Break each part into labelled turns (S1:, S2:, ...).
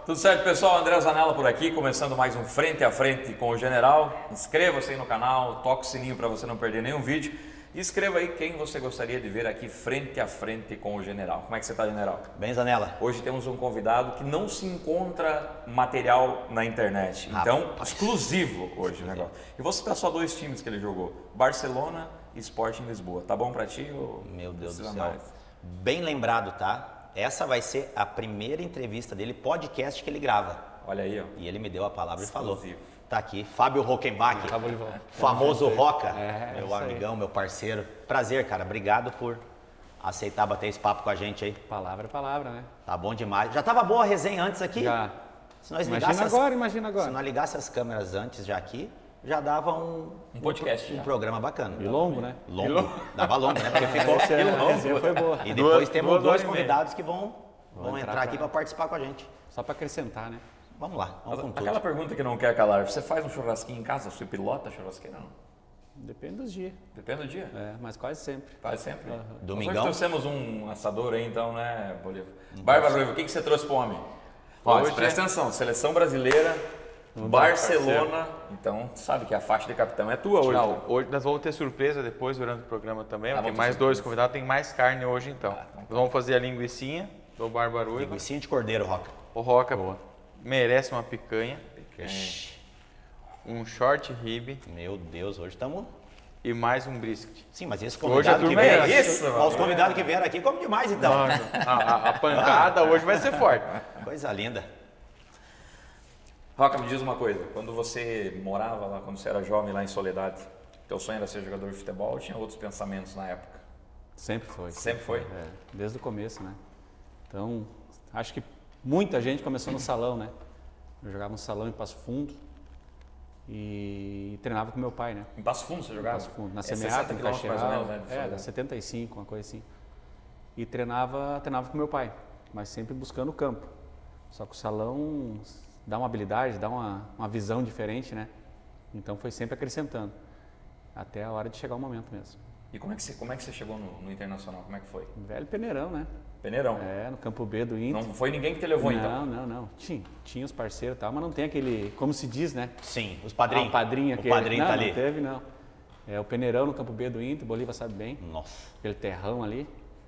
S1: Tudo certo, pessoal? André Zanella por aqui, começando mais um Frente a Frente com o General. Inscreva-se aí no canal, toque o sininho para você não perder nenhum vídeo. E escreva aí quem você gostaria de ver aqui frente a frente com o General. Como é que você está, General?
S2: Bem, Zanella.
S1: Hoje temos um convidado que não se encontra material na internet. Então, exclusivo hoje o negócio. E vou citar só dois times que ele jogou. Barcelona e Sporting Lisboa. Tá bom para ti? Ou
S2: meu Deus do céu.
S1: Mais?
S2: Bem lembrado, tá? Essa vai ser a primeira entrevista dele, podcast que ele grava.
S1: Olha aí, ó.
S2: E ele me deu a palavra
S1: exclusivo.
S2: E falou. Tá aqui, Fábio Rockenbach, famoso Roca, meu amigão, meu parceiro. Prazer, cara. Obrigado por aceitar bater esse papo com a gente aí.
S3: Palavra é palavra, né?
S2: Tá bom demais. Já tava boa a resenha antes aqui?
S3: Já.
S2: Se nós
S3: Imagina agora.
S2: Se nós ligasse as câmeras antes já aqui, já dava um
S1: podcast.
S2: Um programa bacana.
S3: E longo, né?
S2: Longo. Dava longo, né? Porque ficou
S3: a resenha foi boa.
S2: E depois temos dois convidados que vão entrar aqui para participar com a gente.
S3: Só para acrescentar, né?
S2: Vamos lá, vamos com tudo.
S1: Aquela pergunta que não quer calar, você faz um churrasquinho em casa? Você pilota a churrasqueira ou não?
S3: Depende dos dias.
S1: Depende do dia?
S3: É, mas quase sempre.
S1: Quase sempre?
S2: Domingão?
S1: Nós trouxemos um assador aí então, né, Bolívar? Bárbara Ruivo, o que você trouxe pro homem? Ó, presta atenção, seleção brasileira, Barcelona, então sabe que a faixa de capitão é tua hoje.
S4: Não, hoje nós vamos ter surpresa depois durante o programa também, tem mais dois convidados, tem mais carne hoje então. Nós vamos fazer a linguicinha do Bárbara Ruivo.
S2: Linguicinha de cordeiro, Roca.
S4: O Roca merece uma picanha. Um short rib.
S2: Meu Deus, hoje estamos...
S4: E mais um brisket.
S2: Sim, mas esse convidado que vieram aqui, os convidados que vieram aqui comem demais então.
S4: A pancada hoje vai ser forte.
S2: Coisa linda.
S1: Roca, me diz uma coisa, quando você morava lá, quando você era jovem lá em Soledade, teu sonho era ser jogador de futebol ou tinha outros pensamentos na época?
S3: Sempre foi.
S1: Sempre foi?
S3: É, desde o começo, né? Então, acho que muita gente começou no salão, né? Eu jogava no salão em Passo Fundo e treinava com meu pai, né?
S1: Em Passo Fundo você jogava?
S3: Em Passo Fundo, na
S1: 60
S3: Semeata, em
S1: quilômetros mais ou menos,
S3: Caxias,
S1: né?
S3: da 75, uma coisa assim. E treinava com meu pai, mas sempre buscando o campo. Só que o salão dá uma habilidade, dá uma visão diferente, né? Então foi sempre acrescentando, até a hora de chegar o momento mesmo.
S1: E como é que você chegou no Internacional? Como é que foi?
S3: Velho peneirão, né?
S1: Peneirão?
S3: É, no campo B do Inter.
S1: Não foi ninguém que te levou então?
S3: Não. Tinha os parceiros e tal, mas não tem aquele, como se diz, né?
S2: Sim, os padrinhos.
S3: O padrinho aquele.
S2: O padrinho tá ali.
S3: Não teve, não. É o peneirão no campo B do Inter, Bolívar sabe bem.
S2: Nossa.
S3: Aquele terrão ali.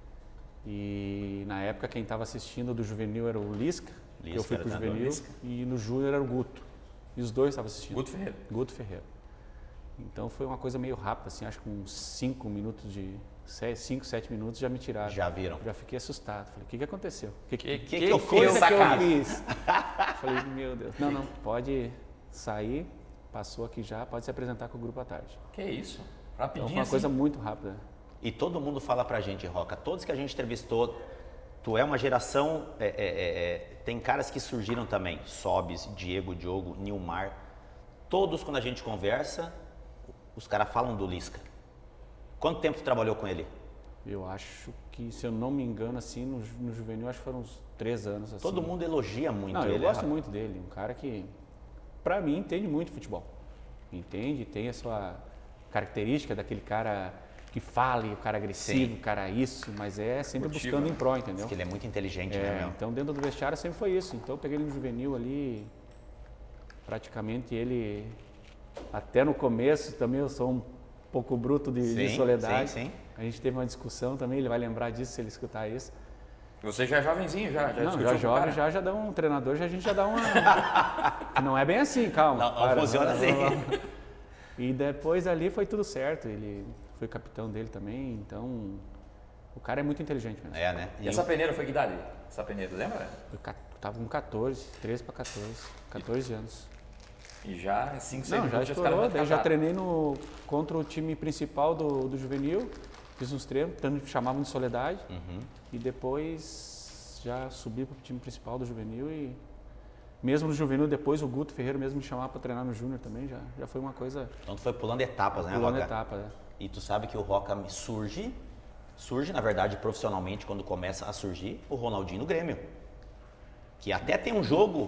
S3: E na época quem estava assistindo do juvenil era o Lisca. Eu fui pro juvenil e no júnior era o Guto. E os dois estavam assistindo. Guto Ferreira. Então foi uma coisa meio rápida, assim, acho que uns 5 minutos 5, 7 minutos já me tiraram.
S2: Já viram?
S3: Já fiquei assustado. Falei, o que aconteceu?
S2: Que eu fiz?
S3: Eu fiz? Falei, meu Deus. Não, pode sair, passou aqui já, pode se apresentar com o grupo à tarde.
S1: Que isso? Rapidinho.
S3: Então foi uma coisa muito rápida.
S2: E todo mundo fala pra gente, Roca, todos que a gente entrevistou, tu é uma geração, tem caras que surgiram também, Sobis, Diego, Diogo, Nilmar, todos quando a gente conversa, os caras falam do Lisca. Quanto tempo tu trabalhou com ele?
S3: Eu acho que, se eu não me engano, assim, no juvenil, acho que foram uns 3 anos. Assim.
S2: Todo mundo elogia muito ele.
S3: Eu gosto muito dele, um cara que, pra mim, entende muito futebol. Entende, tem a sua característica daquele cara que fala, o cara agressivo, o cara isso, mas é sempre buscando em pró, entendeu?
S2: Porque ele é muito inteligente, né, meu?
S3: Então, dentro do vestiário sempre foi isso. Então, eu peguei ele no juvenil ali, praticamente ele, até no começo também eu sou um pouco bruto de Soledade.
S2: Sim.
S3: A gente teve uma discussão também, ele vai lembrar disso se ele escutar isso.
S1: Você já é jovenzinho, já
S3: Não, já jovem, já dá um treinador, a gente já dá uma... Não é bem assim, calma.
S2: Não funciona assim.
S3: E depois ali foi tudo certo, ele foi capitão dele também, então o cara é muito inteligente mesmo.
S2: É, né?
S1: E essa peneira foi que idade? Essa peneira, lembra?
S3: Eu tava com 14, 13 para 14 anos.
S1: E já 5, 6
S3: Não,
S1: minutos
S3: já estourou, daí já treinei contra o time principal do juvenil, fiz uns treinos, chamavam de Soledade, e depois já subi para o time principal do juvenil e mesmo no juvenil depois o Guto Ferreira mesmo me chamava para treinar no júnior também, já foi uma coisa...
S2: Então tu foi pulando etapas, né, Roca?
S3: Pulando etapas, né?
S2: E tu sabe que o Roca surge na verdade profissionalmente quando começa a surgir o Ronaldinho no Grêmio, que até tem um jogo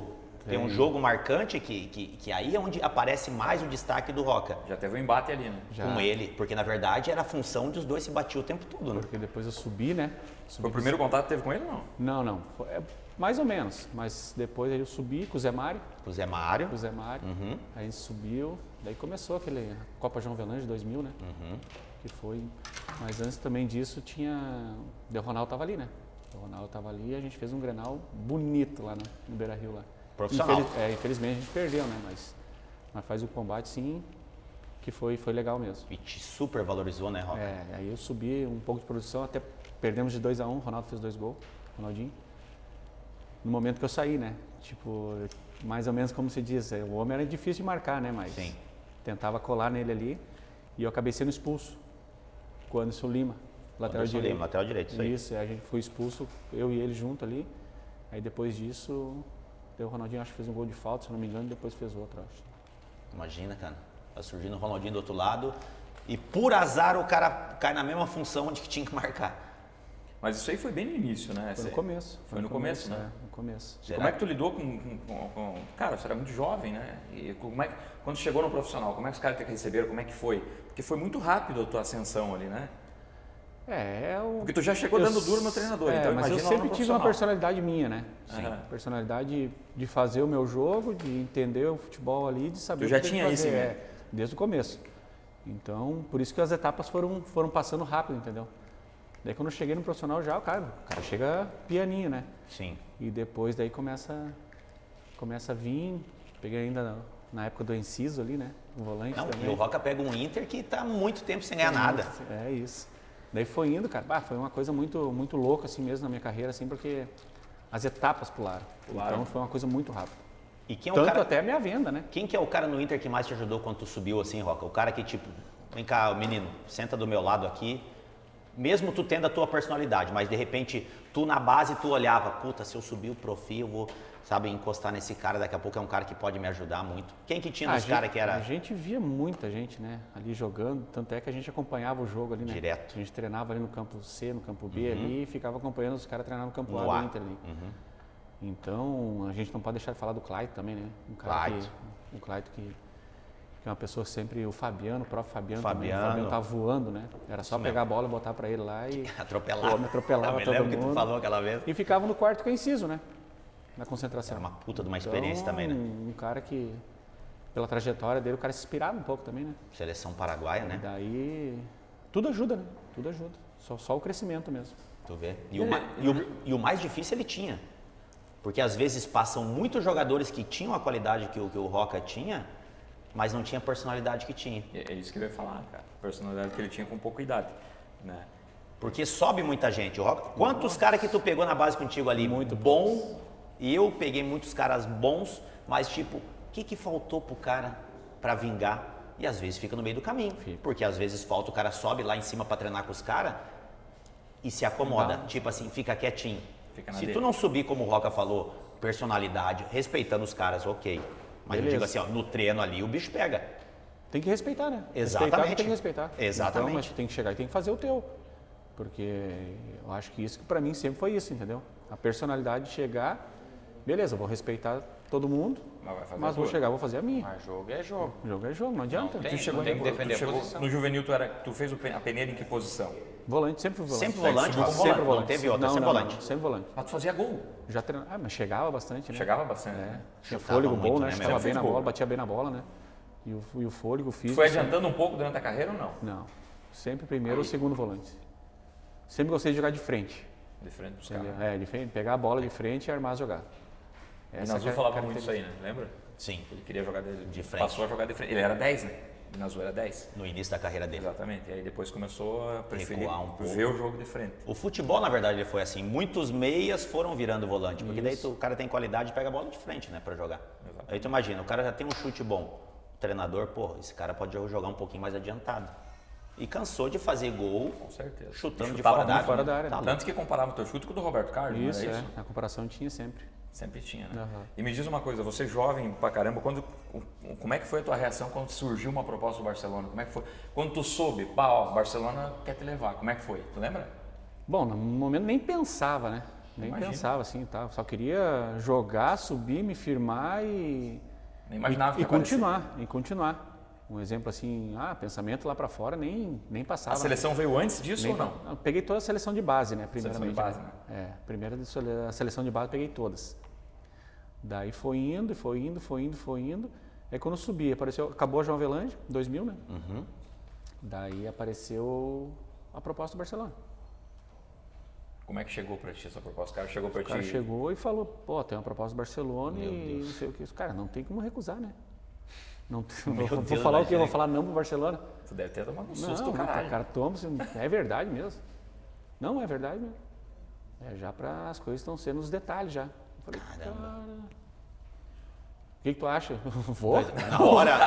S2: Tem um jogo marcante que aí é onde aparece mais o destaque do Roca.
S1: Já teve um embate ali, né?
S2: Com ele, porque na verdade era a função dos dois se batiam o tempo todo, né?
S3: Porque depois eu subi, né?
S1: Foi o primeiro contato que teve com ele ou
S3: não? Não. Mais ou menos, mas depois eu subi com o Zé Mário.
S2: Com o Zé Mário.
S3: Aí a gente subiu, daí começou aquele Copa João Avelange de 2000, né? Que foi, mas antes também disso o Ronaldo tava ali, né? O Ronaldo tava ali e a gente fez um Grenal bonito lá no Beira-Rio lá.
S2: Profissional.
S3: Infelizmente a gente perdeu, né? Mas faz o combate sim, que foi legal mesmo.
S2: E te super valorizou, né, Roca?
S3: Aí eu subi um pouco de produção, até perdemos de 2-1, o Ronaldo fez 2 gols, Ronaldinho. No momento que eu saí, né? Tipo, mais ou menos como se diz, o homem era difícil de marcar, né? Mas
S2: sim,
S3: tentava colar nele ali e eu acabei sendo expulso com o Anderson Lima, lateral direito.
S2: Lateral direito, isso aí.
S3: Isso, a gente foi expulso, eu e ele junto ali. Aí depois disso, o Ronaldinho acho que fez um gol de falta, se não me engano, e depois fez outro, acho.
S2: Imagina, cara, tá surgindo o Ronaldinho do outro lado e por azar o cara cai na mesma função onde que tinha que marcar.
S1: Mas isso aí foi bem no início, né?
S3: Foi no começo.
S1: Foi no começo, né?
S3: No começo.
S1: Como é que tu lidou com... Cara, você era muito jovem, né? E como é que, quando chegou no profissional, como é que os caras te receberam? Como é que foi? Porque foi muito rápido a tua ascensão ali, né?
S3: Porque
S1: tu já chegou dando duro no treinador, então
S3: mas
S1: imagina
S3: eu sempre tive uma personalidade minha, né?
S1: Sim.
S3: Personalidade de fazer o meu jogo, de entender o futebol ali, de saber
S1: tu já tinha isso, né?
S3: Desde o começo. Então, por isso que as etapas foram passando rápido, entendeu? Daí quando eu cheguei no profissional já, o cara chega pianinho, né?
S2: Sim.
S3: E depois daí começa a vir, peguei ainda na época do Enciso ali, né? O volante também.
S2: E o Roca pega um Inter que tá há muito tempo sem ganhar nada.
S3: É isso. Daí foi indo, cara. Foi uma coisa muito, muito louca assim mesmo na minha carreira, assim, porque as etapas pularam. Então foi uma coisa muito rápida.
S2: E quem é
S3: Tanto até a minha venda, né?
S2: Quem que é o cara no Inter que mais te ajudou quando tu subiu assim, Roca? O cara que tipo, vem cá, menino, senta do meu lado aqui. Mesmo tu tendo a tua personalidade, mas de repente tu na base tu olhava, puta, se eu subir o profil, eu vou, sabe, encostar nesse cara, daqui a pouco é um cara que pode me ajudar muito. Quem que tinha dos caras que era...
S3: A gente via muita gente, né, ali jogando, tanto é que a gente acompanhava o jogo ali, né?
S2: Direto.
S3: A gente treinava ali no campo C, no campo B ali e ficava acompanhando os caras treinar no campo A do Inter ali. Então, a gente não pode deixar de falar do Clayton também, né? O Clayton que é uma pessoa sempre, o Fabiano, o próprio Fabiano também. O Fabiano tava voando, né? Era só pegar a bola, botar pra ele lá e...
S2: Atropelava.
S3: Me atropelava todo mundo.
S2: Que tu falou aquela vez.
S3: E ficava no quarto com o Enciso, né? Na concentração.
S2: Era uma puta de uma experiência também, né?
S3: Um cara que, pela trajetória dele, o cara se inspirava um pouco também, né?
S2: Seleção paraguaia, né?
S3: E daí, tudo ajuda, né? Tudo ajuda. Só o crescimento mesmo.
S2: Tu vê. E o mais difícil ele tinha. Porque às vezes passam muitos jogadores que tinham a qualidade que o Roca tinha, mas não tinha a personalidade que tinha.
S1: É isso que eu ia falar, cara. A personalidade que ele tinha com pouca idade, né?
S2: Porque sobe muita gente. Quantos caras que tu pegou na base contigo ali?
S3: Muito
S2: bom. E eu peguei muitos caras bons, mas tipo, o que faltou pro cara pra vingar? E às vezes fica no meio do caminho. Porque às vezes falta, o cara sobe lá em cima pra treinar com os caras e se acomoda. Tipo assim, fica quietinho. Se tu não subir, como o Roca falou, personalidade, respeitando os caras, ok. Mas eu digo assim, ó, no treino ali o bicho pega.
S3: Tem que respeitar, né?
S2: Exatamente.
S3: Tem que respeitar.
S2: Exatamente.
S3: Então, mas tu tem que chegar e tem que fazer o teu. Porque eu acho que isso que pra mim sempre foi isso, entendeu? A personalidade de chegar, beleza, eu vou respeitar todo mundo, mas vou chegar, vou fazer a minha.
S4: Mas jogo é jogo.
S3: Jogo é jogo, não adianta.
S4: Tu chegou que defender a posição.
S1: No juvenil, tu fez a peneira em que posição?
S3: Volante, sempre volante.
S2: Sempre volante?
S3: Sempre volante.
S2: Não teve outra, sempre volante.
S3: Sempre volante.
S1: Mas tu fazia gol?
S3: Já treinava, mas chegava bastante, né?
S1: Chegava bastante, né?
S3: Tinha fôlego bom, né?
S2: Sempre
S3: Chutava bem
S1: fez
S3: na
S1: gol.
S3: bola, batia bem na bola, né? E o fôlego físico.
S1: Foi adiantando um pouco durante a carreira ou não?
S3: Não. Sempre primeiro ou segundo volante. Sempre gostei de jogar de frente.
S1: De frente pros caras.
S3: De frente, pegar a bola de frente e armar a jogada.
S1: E Nazul falava muito isso aí, né? Lembra?
S2: Sim.
S1: Ele queria jogar
S2: de frente.
S1: Passou a jogar de frente. Ele era 10, né? O Nazul era 10.
S2: No início da carreira dele.
S1: Exatamente. E aí depois começou a preferir
S2: Recuar um pouco.
S1: ver o jogo de frente.
S2: O futebol, na verdade, ele foi assim. Muitos meias foram virando volante. Porque daí o cara tem qualidade e pega a bola de frente, né? Pra jogar.
S1: Exatamente.
S2: Aí tu imagina, o cara já tem um chute bom. O treinador, pô, esse cara pode jogar um pouquinho mais adiantado. E cansou de fazer gol,
S1: Com certeza.
S2: chutando de
S1: Chutava
S2: fora da
S1: muito
S2: área.
S3: fora da área.
S2: Tá
S1: Tanto que comparava o teu chute com o do Roberto Carlos,
S3: Isso,
S1: não era isso?
S3: A comparação tinha sempre.
S1: Sempre tinha, né?
S3: Uhum.
S1: E me diz uma coisa, você jovem pra caramba, como é que foi a tua reação quando surgiu uma proposta do Barcelona? Como é que foi? Quando tu soube, o Barcelona quer te levar, como é que foi? Tu lembra?
S3: Bom, no momento nem pensava, né? Nem pensava assim, tá? Só queria jogar, subir, me firmar
S1: Nem imaginava
S3: e continuar. Um exemplo assim, pensamento lá para fora nem passava.
S1: A seleção veio antes disso ou não?
S3: Eu peguei toda a seleção de base, né? Primeiramente.
S1: Seleção de base, né?
S3: Primeira a seleção de base eu peguei todas. Daí foi indo. Aí quando eu subi, acabou a João Avelange, 2000, né?
S2: Uhum.
S3: Daí apareceu a proposta do Barcelona.
S1: Como é que chegou para ti essa proposta? O cara chegou para ti?
S3: O cara chegou e falou, pô, tem uma proposta do Barcelona e não sei o que. Cara, não tem como recusar, né? Não, vou falar o quê? Vou falar não pro Barcelona?
S1: Tu deve ter tomado um susto,
S3: não,
S1: caralho.
S3: Cara, toma, é verdade mesmo. Não, é verdade mesmo. Já para as coisas estão sendo nos detalhes já. Eu falei,
S2: Caramba.
S3: cara, o que tu acha? Vou.
S2: Na hora.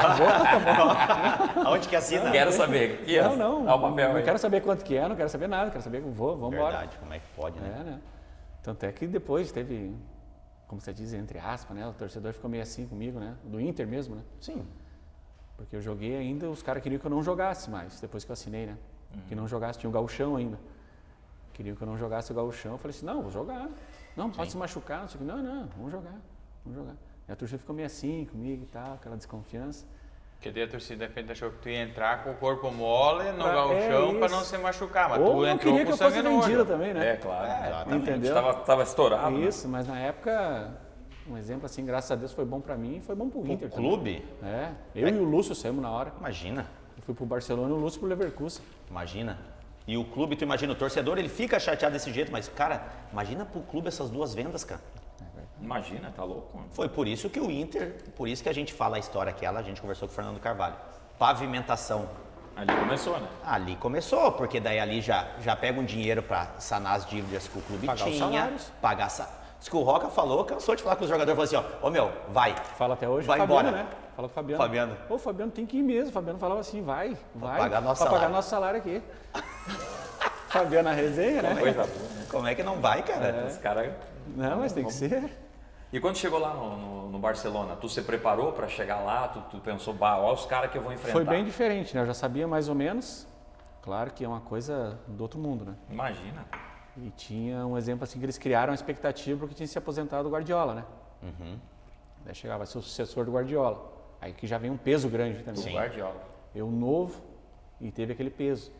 S2: Aonde que assina?
S1: Quero saber. Aqui,
S3: não.
S1: Dá o papel
S3: Não
S1: aí.
S3: quero saber quanto que é, não quero saber nada. Quero saber que vamos embora.
S2: Verdade, como é que pode, né?
S3: Né? Tanto é que depois teve, como você diz, entre aspas, né? O torcedor ficou meio assim comigo, né? Do Inter mesmo, né?
S2: Sim.
S3: Porque eu joguei ainda, os caras queriam que eu não jogasse mais, depois que eu assinei, né? Que não jogasse, tinha o gauchão ainda. Queriam que eu não jogasse o gauchão. Eu falei assim, não, vou jogar. Não, pode se machucar, não sei o que. Não, vamos jogar. E a torcida ficou meio assim comigo e tal, aquela desconfiança.
S4: Porque daí a torcida de repente achou que tu ia entrar com o corpo mole no gauchão para não se machucar, mas
S3: ou
S4: tu
S3: não
S4: entrou
S3: queria
S4: com
S3: que eu
S4: sangue
S3: fosse
S4: no
S3: vendido
S4: olho.
S3: também, né?
S1: Claro.
S3: Entendeu?
S1: Tava estourado.
S3: Isso, mas na época, um exemplo assim, graças a Deus foi bom pra mim e foi bom pro Inter.
S2: O clube?
S3: Também. Eu e o Lúcio saímos na hora.
S2: Imagina.
S3: Eu fui pro Barcelona e o Lúcio pro Leverkusen.
S2: Imagina. E o clube, tu imagina, o torcedor, ele fica chateado desse jeito, mas, cara, imagina pro clube essas duas vendas, cara.
S1: Imagina, tá louco. Mano.
S2: Foi por isso que o Inter, por isso que a gente fala a história aquela, a gente conversou com o Fernando Carvalho. Pavimentação.
S1: Ali começou, né?
S2: Ali começou, porque daí ali já pega um dinheiro para sanar as dívidas que o clube
S3: Pagar os
S2: tinha.
S3: salários.
S2: Diz que o Roca falou, cansou de falar com os jogadores, falou assim, ó, ô meu, vai.
S3: Fala até hoje,
S2: Vai
S3: Fabiano,
S2: embora.
S3: né? Fala com o Fabiano.
S2: Fabiano.
S3: Ô, o Fabiano tem que ir mesmo. O Fabiano falava assim, vai.
S2: pagar nosso
S3: pra
S2: salário.
S3: pagar nosso salário aqui. Fabiano na resenha, né?
S1: Coisa boa.
S2: Como é que não vai, cara?
S1: Os caras...
S3: Não, mas tem que ser.
S1: E quando chegou lá no Barcelona, tu se preparou para chegar lá? Tu pensou, ó, os caras que eu vou enfrentar.
S3: Foi bem diferente, né? Eu já sabia mais ou menos. Claro que é uma coisa do outro mundo, né?
S1: Imagina.
S3: E tinha um exemplo assim que eles criaram a expectativa porque tinha se aposentado o Guardiola, né?
S2: Uhum.
S3: Daí chegava a ser o sucessor do Guardiola. Aí que já vem um peso grande também.
S1: Do Guardiola.
S3: Eu novo e teve aquele peso.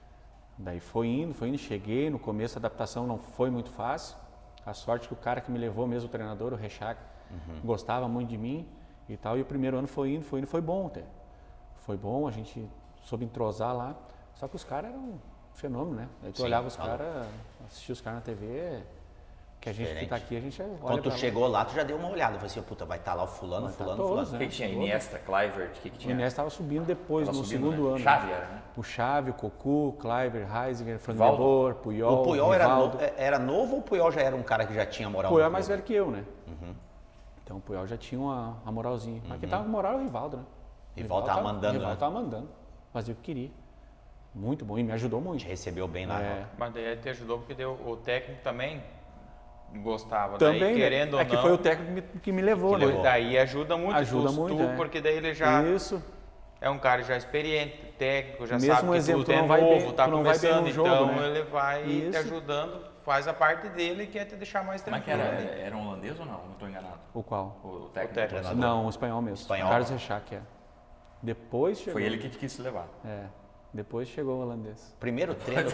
S3: Daí foi indo, cheguei. No começo a adaptação não foi muito fácil. A sorte que o cara que me levou mesmo, o treinador, o Rechac, gostava muito de mim e tal. E o primeiro ano foi indo, foi bom até. Foi bom, a gente soube entrosar lá. Só que os caras eram um fenômeno, né? Aí tu olhava os caras, assistia os caras na TV, que a gente que tá aqui, a gente olha.
S2: Quando tu chegou lá, tu já deu uma olhada. Falei assim, puta, vai estar lá o fulano, fulano.
S1: O que tinha? Iniesta, Kluivert, o que tinha?
S3: O Iniesta estava subindo depois, no segundo ano.
S1: Xavi era, né?
S3: O Xavi, o Cocu, Kluivert, Heisiger, Frank de Boer, Puyol.
S2: O Puyol
S3: Rivaldo.
S2: era novo ou o Puyol já era um cara que já tinha moral?
S3: O Puyol é mais velho que eu, né? Então o Puyol já tinha uma moralzinha. Mas quem tava com moral era o Rivaldo, né?
S2: Rivaldo tava mandando,
S3: Rivaldo tava mandando. Fazia o que queria. Muito bom, e me ajudou muito.
S2: Recebeu bem lá.
S4: Mas daí te ajudou porque o técnico também gostava.
S3: Também,
S4: daí, querendo ou
S3: é
S4: não,
S3: que foi o técnico que me levou,
S2: Que
S3: né?
S2: levou.
S4: daí ajuda muito.
S3: Ajuda muito,
S4: porque daí ele já
S3: Isso.
S4: é um cara já experiente, técnico, já
S3: Mesmo
S4: sabe que
S3: exemplo,
S4: tudo
S3: tu
S4: é
S3: não vai
S4: novo,
S3: bem-
S4: tá
S3: tu não vai bem
S4: começando,
S3: no jogo,
S4: então
S3: né?
S4: ele vai te
S3: Isso.
S4: ajudando, faz a parte dele e quer te deixar mais
S1: Como é que
S4: tranquilo.
S1: era?
S4: ali.
S1: Era um holandês ou não? Não estou enganado.
S3: O qual?
S1: O técnico.
S4: técnico.
S3: Não, o espanhol mesmo.
S2: Espanhol.
S3: Carlos Rechac, é. Depois chegou...
S1: Foi ele que te quis levar.
S3: É. Depois chegou o holandês.
S2: Primeiro treino.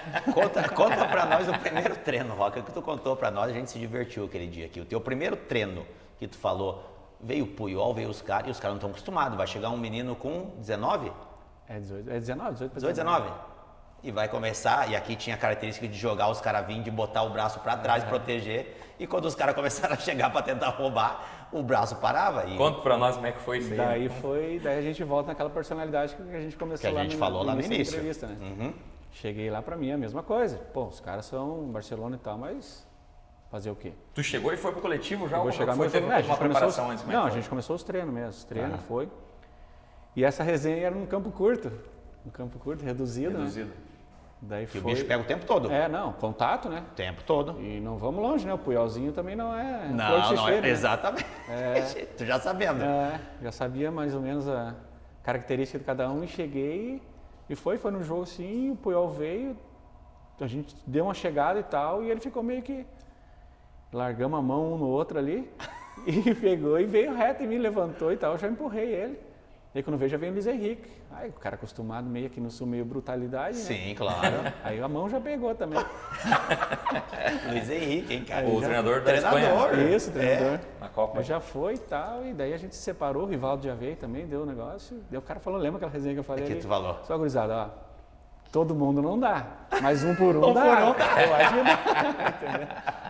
S2: conta pra nós o primeiro treino, Roca, que tu contou pra nós, a gente se divertiu aquele dia aqui. O teu primeiro treino que tu falou, veio o Puyol, veio os caras, e os caras não estão acostumados. Vai chegar um menino com 19?
S3: É 18, é 19, 18 para
S2: 18, 19? E vai começar, e aqui tinha a característica de jogar os caras vindo, de botar o braço pra trás, proteger. E quando os caras começaram a chegar pra tentar roubar, o braço parava. E
S1: Conta pra nós como é que foi isso aí.
S3: Daí a gente volta naquela personalidade que a gente começou
S2: Que a gente falou lá no
S3: da
S2: início.
S3: entrevista, né? Cheguei lá pra mim, a mesma coisa. Pô, os caras são Barcelona e tal, mas fazer o quê?
S1: Tu chegou e foi pro coletivo já?
S3: Eu
S1: Ou
S3: vou chegar
S1: foi,
S3: mais
S1: teve
S3: a gente
S1: uma
S3: começou
S1: preparação antes? como é
S3: Não,
S1: que
S3: a
S1: foi?
S3: gente começou os treinos mesmo. Os treinos foi. E essa resenha era num campo curto. Um campo curto, reduzido,
S1: Reduzido.
S3: né? Daí
S2: que
S3: foi...
S2: o bicho pega o tempo todo.
S3: Não, contato, né?
S2: O tempo todo.
S3: E não vamos longe, né? O Puyolzinho também não é flor de
S2: Não, não
S3: xixi,
S2: é.
S3: né?
S2: Exatamente. Tu já sabendo.
S3: Já sabia mais ou menos a característica de cada um e cheguei e foi no jogo assim, o Puyol veio, a gente deu uma chegada e tal, e ele ficou meio que largamos a mão um no outro ali e pegou e veio reto em mim, levantou e tal, eu já empurrei ele. Aí quando veio já veio o Luiz Henrique. Aí o cara acostumado meio aqui no sul, meio brutalidade, né?
S2: Sim, claro.
S3: Aí a mão já pegou também.
S2: Luiz Henrique, hein, cara?
S1: O treinador da Espanha.
S3: Isso, treinador.
S1: Na Copa.
S3: Aí já foi e tal, e daí a gente se separou, o Rivaldo já veio também, deu o negócio. Daí o cara falou, lembra aquela resenha que eu falei ali?
S2: Que tu falou.
S3: Só gurizada, ó, todo mundo não dá, mas um por um dá. Eu acho que dá, entendeu?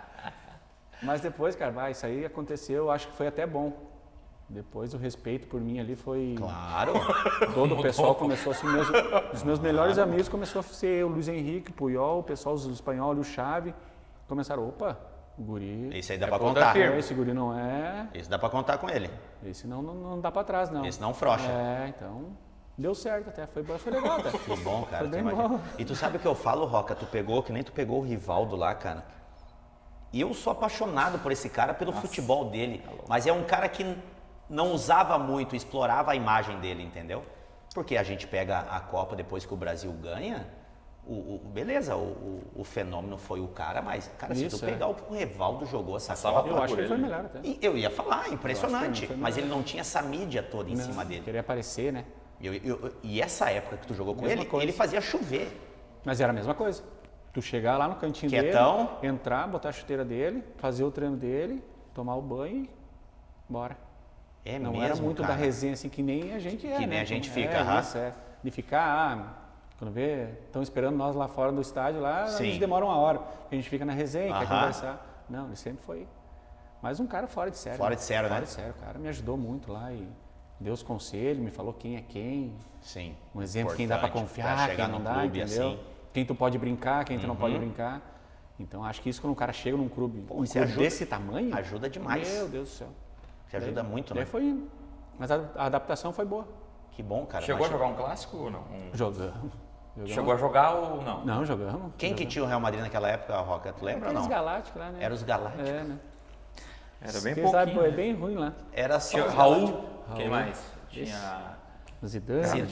S3: Mas depois, cara, isso aí aconteceu, eu acho que foi até bom. Depois o respeito por mim ali foi...
S2: Claro.
S3: Todo o pessoal começou assim, os meus melhores amigos começou a ser o Luiz Henrique, o Puyol, o pessoal os espanhol, o Xavi. Começaram, opa, o guri...
S2: Esse aí dá pra contar.
S3: Esse guri não é...
S2: Esse dá pra contar com ele.
S3: Esse não dá pra trás, não.
S2: Esse não frouxa.
S3: Então... Deu certo até, foi legal até.
S2: Que bom, cara.
S3: Foi bem bom.
S2: E tu sabe o que eu falo, Roca? Que nem tu pegou o Rivaldo lá, cara. E eu sou apaixonado por esse cara, pelo futebol dele. Mas é um cara que não usava muito, explorava a imagem dele, entendeu? Porque a gente pega a Copa depois que o Brasil ganha, beleza, o fenômeno foi o cara, mas, cara, se tu pegar o que o Rivaldo jogou essa Copa...
S3: Eu acho que foi melhor até.
S2: Eu ia falar, impressionante, mas ele não tinha essa mídia toda em cima dele.
S3: Queria aparecer, né?
S2: E essa época que tu jogou com ele fazia chover.
S3: Mas era a mesma coisa. Tu chegar lá no cantinho
S2: Quietão.
S3: dele, entrar, botar a chuteira dele, fazer o treino dele, tomar o banho e bora. Não mesmo, era muito
S2: cara?
S3: Da resenha assim, que nem a gente é,
S2: que nem
S3: né?
S2: a gente fica,
S3: de ficar, quando vê, estão esperando nós lá fora do estádio, lá,
S2: Sim.
S3: a gente demora uma hora. A gente fica na resenha, quer conversar. Não, ele sempre foi. Mas um cara fora de sério.
S2: Fora de sério, né?
S3: Fora de sério. O cara me ajudou muito lá e deu os conselhos, me falou quem é quem.
S2: Sim.
S3: Um exemplo, quem dá pra confiar, quem não dá, entendeu? Assim. Quem tu pode brincar, quem tu não pode brincar. Então, acho que isso quando um cara chega num clube, desse tamanho...
S2: Ajuda demais.
S3: Meu Deus do céu.
S2: Você ajuda muito, né?
S3: Foi indo. Mas a adaptação foi boa.
S2: Que bom, cara.
S1: Chegou a jogar um clássico ou não?
S3: Jogamos.
S1: Chegou a jogar ou não?
S3: Não, jogamos.
S2: Quem que tinha o Real Madrid naquela época, Roca? Tu lembra ou não?
S3: Era os Galácticos lá, né?
S2: Era os Galácticos.
S3: É, né?
S1: Era bem pouquinho.
S3: Foi bem ruim lá.
S2: Era só
S1: tinha Raul. Quem mais? Tinha...
S3: Zidane,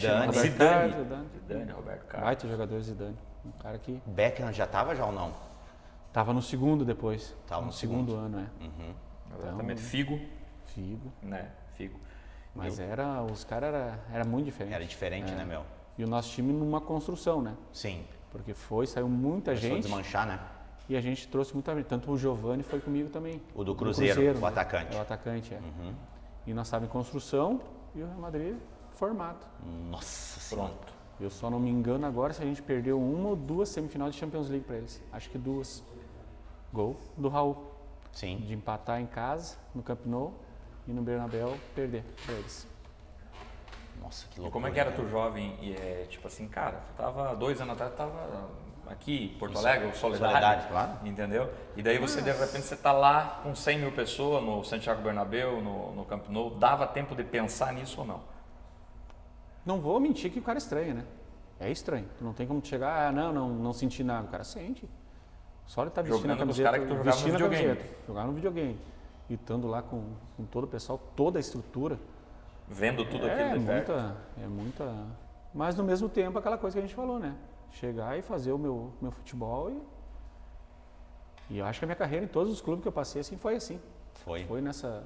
S1: Roberto Carlos.
S3: Baita jogador Zidane. Um cara que...
S2: Beckham já tava ou não?
S3: Tava no segundo depois.
S2: Tava no
S3: segundo ano,
S1: Exatamente. Figo.
S3: Né?
S1: Figo.
S3: Mas os caras era muito diferente.
S2: Era diferente, né, meu?
S3: E o nosso time numa construção, né?
S2: Sim.
S3: Porque saiu muita gente.
S2: Começou a desmanchar, né?
S3: E a gente trouxe muita gente. Tanto o Giovani foi comigo também.
S2: O do Cruzeiro, o
S3: né?
S2: atacante.
S3: O atacante, E nós estávamos em construção e o Real Madrid formado.
S2: Nossa Senhora.
S1: Pronto.
S3: Eu só não me engano agora se a gente perdeu uma ou duas semifinais de Champions League para eles. Acho que 2. Gol do Raul.
S2: Sim.
S3: De empatar em casa, no Camp Nou, e no Bernabéu perder para eles.
S2: Nossa, que
S1: E
S2: loucura.
S1: como é que era tu jovem e tipo assim, cara, tu tava 2 anos atrás, tava aqui em Porto Alegre, Soledade,
S2: claro.
S1: Entendeu? E daí você, de repente, você tá lá com 100 mil pessoas no Santiago Bernabéu, no Camp Nou, dava tempo de pensar nisso ou não?
S3: Não vou mentir que o cara é estranho, né? É estranho. Tu não tem como chegar, não senti nada. O cara sente. Só ele tá vestindo a camiseta, jogar no videogame. E estando lá com todo o pessoal, toda a estrutura.
S1: Vendo tudo aquilo de perto.
S3: É muita... Mas no mesmo tempo, aquela coisa que a gente falou, né? Chegar e fazer o meu futebol e eu acho que a minha carreira em todos os clubes que eu passei assim foi assim. Foi nessa...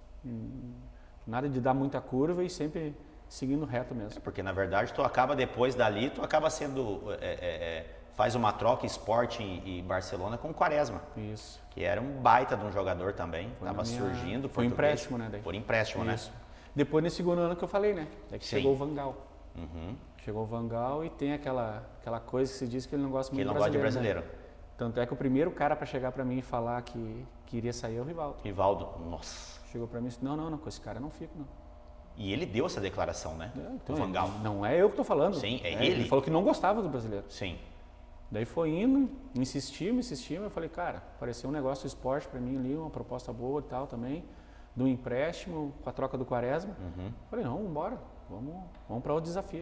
S3: Nada de dar muita curva e sempre seguindo reto mesmo.
S2: Porque na verdade tu acaba depois dali, tu acaba sendo... faz uma troca Sporting e Barcelona com o Quaresma.
S3: Isso.
S2: Que era um baita de um jogador também. Estava surgindo.
S3: Foi empréstimo, né? Daí.
S2: Por empréstimo,
S3: Isso. Né? Depois nesse segundo ano que eu falei, né? É que chegou o Van Gaal.
S2: Uhum.
S3: Chegou o Van Gaal e tem aquela coisa que se diz que ele não gosta muito
S2: de brasileiro. Que ele não gosta de brasileiro.
S3: Né? Tanto é que o primeiro cara para chegar para mim e falar que iria sair é o Rivaldo.
S2: Rivaldo, nossa.
S3: Chegou para mim e disse, não, com esse cara eu não fico, não.
S2: E ele deu essa declaração, né?
S3: Então,
S2: o Van Gaal.
S3: Não é eu que estou falando.
S2: Sim, é ele.
S3: Ele falou que não gostava do brasileiro.
S2: Sim.
S3: Daí foi indo, insistiu, eu falei, cara, pareceu um negócio do esporte para mim ali, uma proposta boa e tal também, do empréstimo com a troca do Quaresma. Falei, não, vambora, vamos para outro desafio.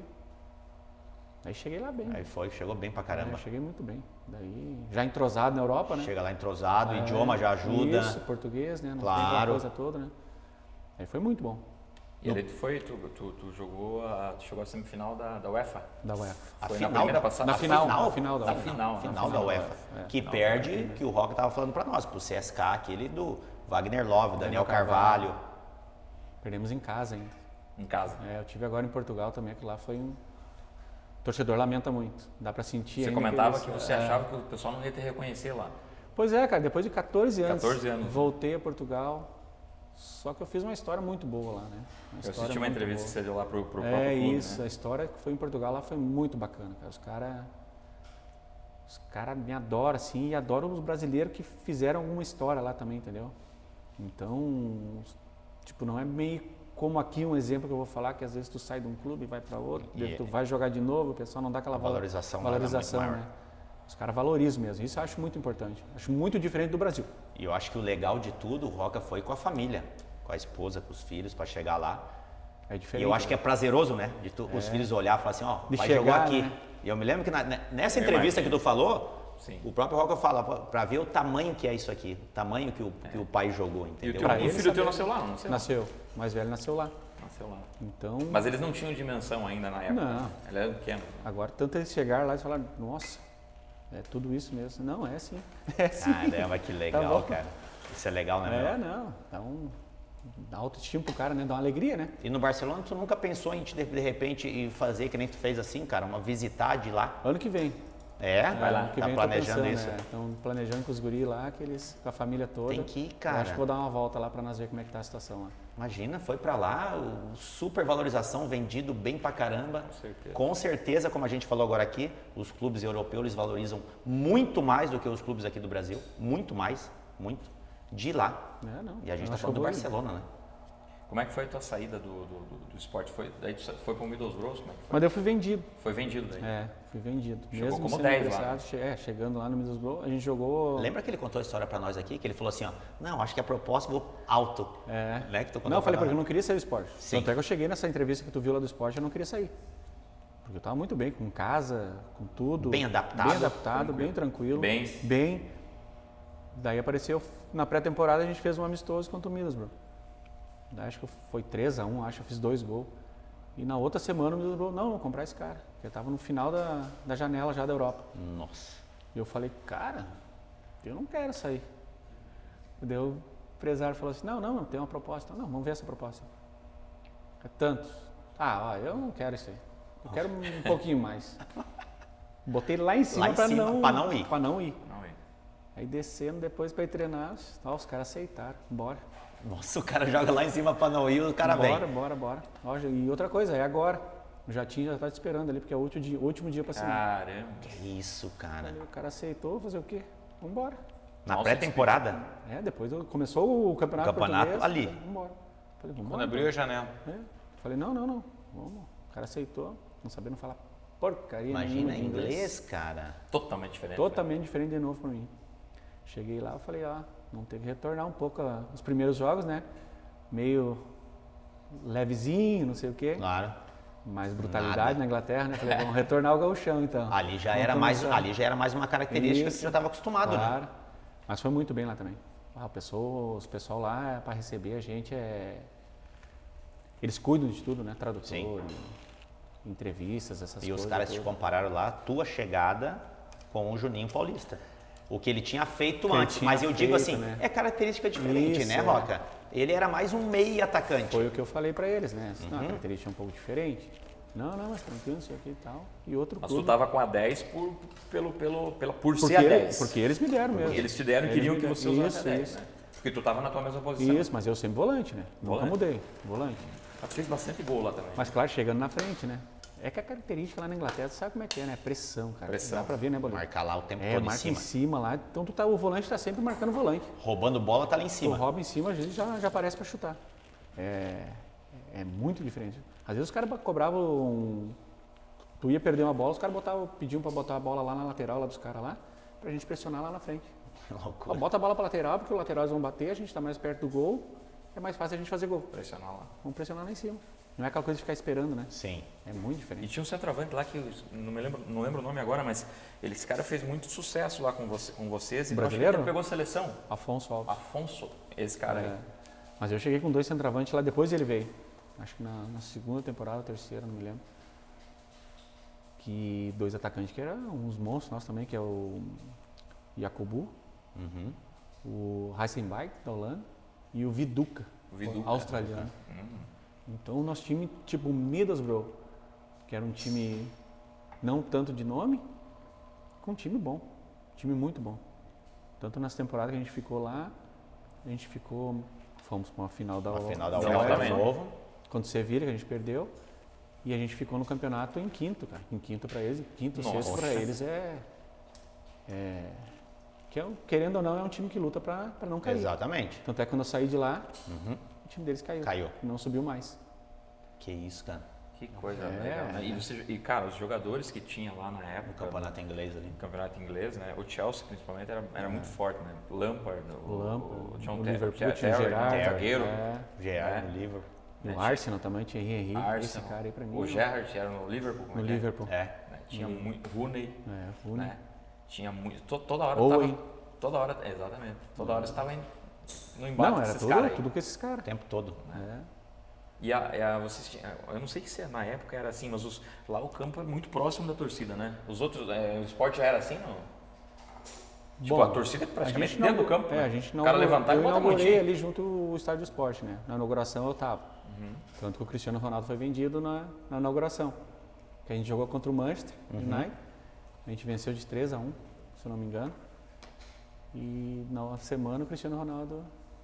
S3: Aí cheguei lá bem.
S2: Aí chegou bem pra caramba.
S3: Cheguei muito bem. Daí, já entrosado na Europa, né?
S2: Chega lá entrosado, o idioma já ajuda.
S3: Isso, português, né? Não
S2: claro.
S3: tem aquela coisa toda, né? Aí foi muito bom.
S1: E ali tu chegou a semifinal da UEFA?
S3: Da UEFA.
S1: Foi na primeira passada?
S3: Na final
S2: da UEFA. Que perde, que o Roca estava falando para nós, pro CSK, aquele do Wagner Love, Daniel Carvalho.
S3: Perdemos em casa ainda.
S1: Em casa?
S3: Eu tive agora em Portugal também, que lá foi O torcedor lamenta muito, dá para sentir.
S1: Você comentava que você achava que o pessoal não ia te reconhecer lá.
S3: Pois é, cara, depois de 14 anos, voltei a Portugal, só que eu fiz uma história muito boa lá, né?
S1: Eu assisti uma entrevista que você deu lá pro próprio clube,
S3: isso, né? A história que foi em Portugal lá foi muito bacana, cara. Os caras me adoram, assim, e adoram os brasileiros que fizeram alguma história lá também, entendeu? Então, tipo, não é meio como aqui um exemplo que eu vou falar, que às vezes tu sai de um clube e vai para outro, tu vai jogar de novo, o pessoal não dá aquela valorização, né? Os caras valorizam mesmo, isso eu acho muito importante, acho muito diferente do Brasil.
S2: E eu acho que o legal de tudo, o Roca foi com a família, com a esposa, com os filhos, para chegar lá.
S3: É diferente.
S2: E eu acho que é prazeroso, né? Os filhos olhar e falar assim, vai jogar aqui.
S3: Né?
S2: E eu me lembro que nessa entrevista que tu falou, o próprio Roca fala, para ver o tamanho que é isso aqui, o tamanho que o pai jogou, entendeu?
S1: E o filho teu nasceu lá, não?
S3: Nasceu, o mais velho nasceu lá.
S1: Então... Mas eles não tinham dimensão ainda na época?
S3: Não.
S1: Ele era pequeno.
S3: Agora, tanto eles chegaram lá e falaram, nossa, é tudo isso mesmo. Não, é sim. É sim.
S2: Caramba, que legal, cara. Isso é legal, né?
S3: Não. Dá autoestima pro cara, né? Dá uma alegria, né?
S2: E no Barcelona, tu nunca pensou em, de repente, e fazer que nem tu fez assim, cara? Uma visitar de lá?
S3: Ano que vem.
S2: Vai lá, tá planejando isso?
S3: Estão planejando com os guris lá, com a família toda.
S2: Tem que ir, cara.
S3: Eu acho que vou dar uma volta lá para nós ver como é que tá a situação lá.
S2: Imagina, foi para lá, super valorização, vendido bem pra caramba. Com certeza, como a gente falou agora aqui, os clubes europeus eles valorizam muito mais do que os clubes aqui do Brasil. Muito mais, muito. De lá. E a gente tá falando do Barcelona, né?
S1: Como é que foi a tua saída do esporte? Daí tu foi para o Middlesbrough? Como é que foi?
S3: Mas eu fui vendido.
S1: Foi vendido daí?
S3: Fui vendido.
S1: Jogou como 10 lá?
S3: Chegando lá no Middlesbrough, a gente jogou...
S2: Lembra que ele contou a história pra nós aqui? Que ele falou assim, não, acho que a proposta vou alto. Né? Que tu
S3: não, eu falei porque eu não queria sair do esporte.
S2: Sim.
S3: Tanto é que eu cheguei nessa entrevista que tu viu lá do esporte, eu não queria sair. Porque eu tava muito bem, com casa, com tudo.
S2: Bem adaptado.
S3: Bem tranquilo.
S1: Bem.
S3: Daí apareceu, na pré-temporada a gente fez um amistoso contra o Middlesbrough. Daí acho que foi 3-1, eu fiz 2 gols. E na outra semana o Middlesbrough, não, vou comprar esse cara. Porque eu tava no final da janela já da Europa.
S2: Nossa.
S3: E eu falei, cara, eu não quero sair. Daí o empresário falou assim, não, tem uma proposta. Não, vamos ver essa proposta. É tanto. Eu não quero isso aí. Eu quero um pouquinho mais. Botei lá em cima para não ir. Aí descendo depois para ir treinar, os caras aceitaram, bora.
S2: Nossa, o cara joga lá em cima para não ir, o cara vem.
S3: Bora. E outra coisa, é agora. O Jatinho já tá te esperando ali, porque é o último dia para assinar.
S1: Caramba.
S2: Que isso, cara.
S3: Aí o cara aceitou, fazer o quê? Vambora.
S2: Na pré-temporada?
S3: Depois começou o campeonato português,
S2: ali.
S3: Vambora. Falei,
S4: quando abriu a janela.
S3: Falei, não, vamos. O cara aceitou, não sabendo falar porcaria
S2: Imagina
S3: nenhuma de
S2: inglês, cara.
S1: Totalmente diferente.
S3: Totalmente diferente de novo para mim. Cheguei lá, falei, vamos ter que retornar um pouco os primeiros jogos, né? Meio levezinho, não sei o quê.
S2: Claro.
S3: Mais brutalidade na Inglaterra, né? Falei, vamos retornar ao gauchão, então.
S2: Ali já era mais uma característica que você já estava acostumado, né?
S3: Mas foi muito bem lá também. Os pessoal lá, para receber a gente, eles cuidam de tudo, né? Tradutor, entrevistas, essas coisas.
S2: E os caras te compararam lá, tua chegada com o Juninho Paulista. O que ele tinha feito antes, mas eu digo assim, né? É característica diferente, né, Roca? Ele era mais um meio atacante.
S3: Foi o que eu falei pra eles, né? A característica é um pouco diferente. Não, mas tranquilo, não sei o que e tal. E outro
S1: mas
S3: clube...
S1: tu tava com a 10 por ser a 10.
S3: Porque eles me deram mesmo.
S1: Porque eles te deram e queriam que você usasse a 10, né? Porque tu tava na tua mesma posição.
S3: Isso, mas eu sempre volante, né? Nunca mudei, volante.
S1: Mas tu fez bastante gol lá também.
S3: Mas claro, chegando na frente, né? É que a característica lá na Inglaterra, tu sabe como é que é, né? Pressão, cara.
S1: Pressão.
S3: Dá pra ver, né, Bolinho?
S2: Marcar lá o tempo todo em
S3: marca
S2: cima.
S3: em cima lá. Então o volante tá sempre marcando o volante.
S2: Roubando bola, tá lá em cima.
S3: Tu rouba em cima, às vezes já aparece pra chutar. É muito diferente. Às vezes os caras cobravam... Tu ia perder uma bola, os caras pediam pra botar a bola lá na lateral, lá dos caras lá, pra gente pressionar lá na frente.
S2: Loucura.
S3: Bota a bola pra lateral, porque os laterais vão bater, a gente tá mais perto do gol, é mais fácil a gente fazer gol.
S1: Pressionar lá.
S3: Vamos pressionar lá em cima. Não é aquela coisa de ficar esperando, né?
S2: Sim.
S3: É muito diferente.
S1: E tinha um centroavante lá que não lembro o nome agora, mas esse cara fez muito sucesso lá com vocês. E
S3: brasileiro?
S1: Ele pegou a seleção.
S3: Afonso Alves.
S1: Esse cara aí.
S3: Mas eu cheguei com 2 centroavantes lá, depois ele veio. acho que na segunda temporada, terceira, não me lembro. Que 2 atacantes que eram uns monstros nossos também, que é o Jacobu, o Heisenberg, da Holanda, e o Viduka, australiano. Então o nosso time, tipo Middlesbrough, que era um time não tanto de nome, com um time bom, time muito bom. Tanto nas temporadas que a gente ficou lá, fomos para uma final da
S2: UEFA novo,
S3: contra o Sevilla, que a gente perdeu, e a gente ficou no campeonato em quinto, cara. Em quinto para eles, quinto, sexto para eles querendo ou não, é um time que luta para não cair.
S2: Exatamente.
S3: Tanto é que quando eu saí de lá, o time deles caiu. Não subiu mais.
S2: Que isso, cara.
S1: Que coisa legal, né? E, cara, os jogadores que tinha lá na época...
S2: No campeonato inglês ali.
S1: No campeonato inglês, né? O Chelsea, principalmente, era muito forte, né? Lampard,
S3: o
S1: John
S3: Liverpool tinha o Gerrard,
S1: zagueiro.
S2: Gerrard no Liverpool.
S3: No Arsenal também tinha Henry. Esse cara aí pra mim.
S1: O Gerrard era no Liverpool.
S3: No Liverpool.
S1: Tinha muito... Rooney.
S3: Rooney.
S1: Né? Tinha muito... Toda hora exatamente. Toda hora você estava no embate desses caras aí.
S3: Tudo com esses caras.
S2: O tempo todo.
S1: E vocês tinham, eu não sei se na época era assim, mas lá o campo é muito próximo da torcida, né? Os outros, o esporte já era assim, não? Tipo, a torcida é praticamente dentro do campo.
S3: A gente não.
S1: O cara levantar e botar a mão. Eu
S3: inaugurei ali junto ao Estádio do Esporte, né? Na inauguração eu tava. Tanto que o Cristiano Ronaldo foi vendido na inauguração. Que a gente jogou contra o Manchester United. A gente venceu de 3-1, se eu não me engano. E na semana o Cristiano Ronaldo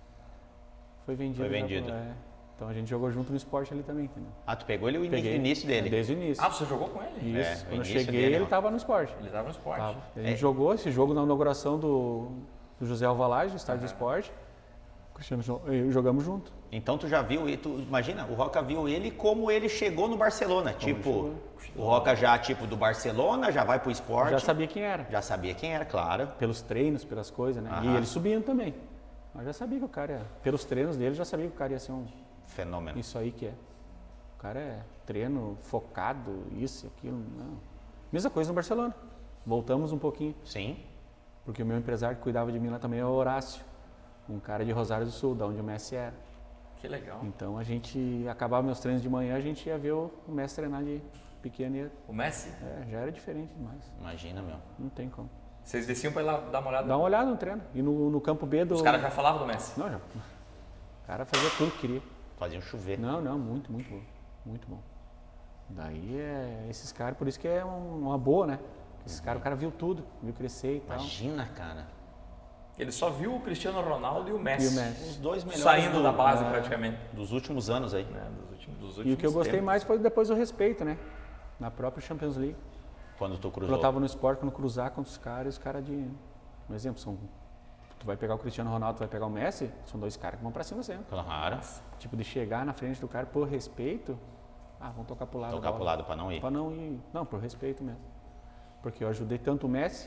S3: foi vendido. Então a gente jogou junto no esporte ali também, entendeu?
S2: Tu pegou ele no início dele?
S3: Desde o início.
S1: Você jogou com ele?
S3: Isso. Quando eu cheguei, ele estava no esporte.
S1: Ele estava no esporte.
S3: A gente jogou esse jogo na inauguração do José Alvalade, do Estádio do Esporte. O Cristiano jogamos junto.
S2: Então tu já viu, imagina, o Roca viu ele como ele chegou no Barcelona. O Roca já, do Barcelona, já vai pro esporte.
S3: Já sabia quem era.
S2: Já sabia quem era, claro.
S3: Pelos treinos, pelas coisas, né? E ele subindo também. Mas já sabia que o cara pelos treinos dele, já sabia que o cara ia ser um
S2: fenômeno.
S3: Isso aí que é. O cara é treino, focado, isso, aquilo, não. Mesma coisa no Barcelona. Voltamos um pouquinho.
S2: Sim.
S3: Porque o meu empresário que cuidava de mim lá também é o Horácio. Um cara de Rosário do Sul, da onde o Messi era.
S1: Que legal.
S3: Então a gente acabava meus treinos de manhã, a gente ia ver o Messi treinar de pequeno.
S1: O Messi?
S3: Já era diferente demais.
S2: Imagina, meu.
S3: Não tem como.
S1: Vocês desciam para ir lá dar uma olhada?
S3: Dar uma olhada no treino. E no campo B do...
S1: Os caras já falavam do Messi?
S3: Não, já. O cara fazia tudo que queria.
S2: Fazia chover.
S3: Não, muito bom. Muito bom. Daí esses caras, por isso que é uma boa, né? Esses caras, o cara viu tudo, viu crescer e tal.
S2: Imagina, cara.
S1: Ele só viu o Cristiano Ronaldo e o Messi.
S2: Os dois melhores.
S1: Saindo da base praticamente.
S2: Dos últimos anos aí.
S1: Dos últimos
S3: e o que eu gostei
S1: tempos.
S3: mais foi depois o respeito, né? Na própria Champions League.
S2: Quando tu cruzou.
S3: Quando eu tava no esporte, quando cruzar contra os caras de... Um exemplo, tu vai pegar o Cristiano Ronaldo, tu vai pegar o Messi, são dois caras que vão pra cima sempre.
S2: Claro.
S3: Tipo, de chegar na frente do cara por respeito, vamos tocar pro lado.
S2: Tocar pro lado pra não ir.
S3: Pra não ir. Não, por respeito mesmo. Porque eu ajudei tanto o Messi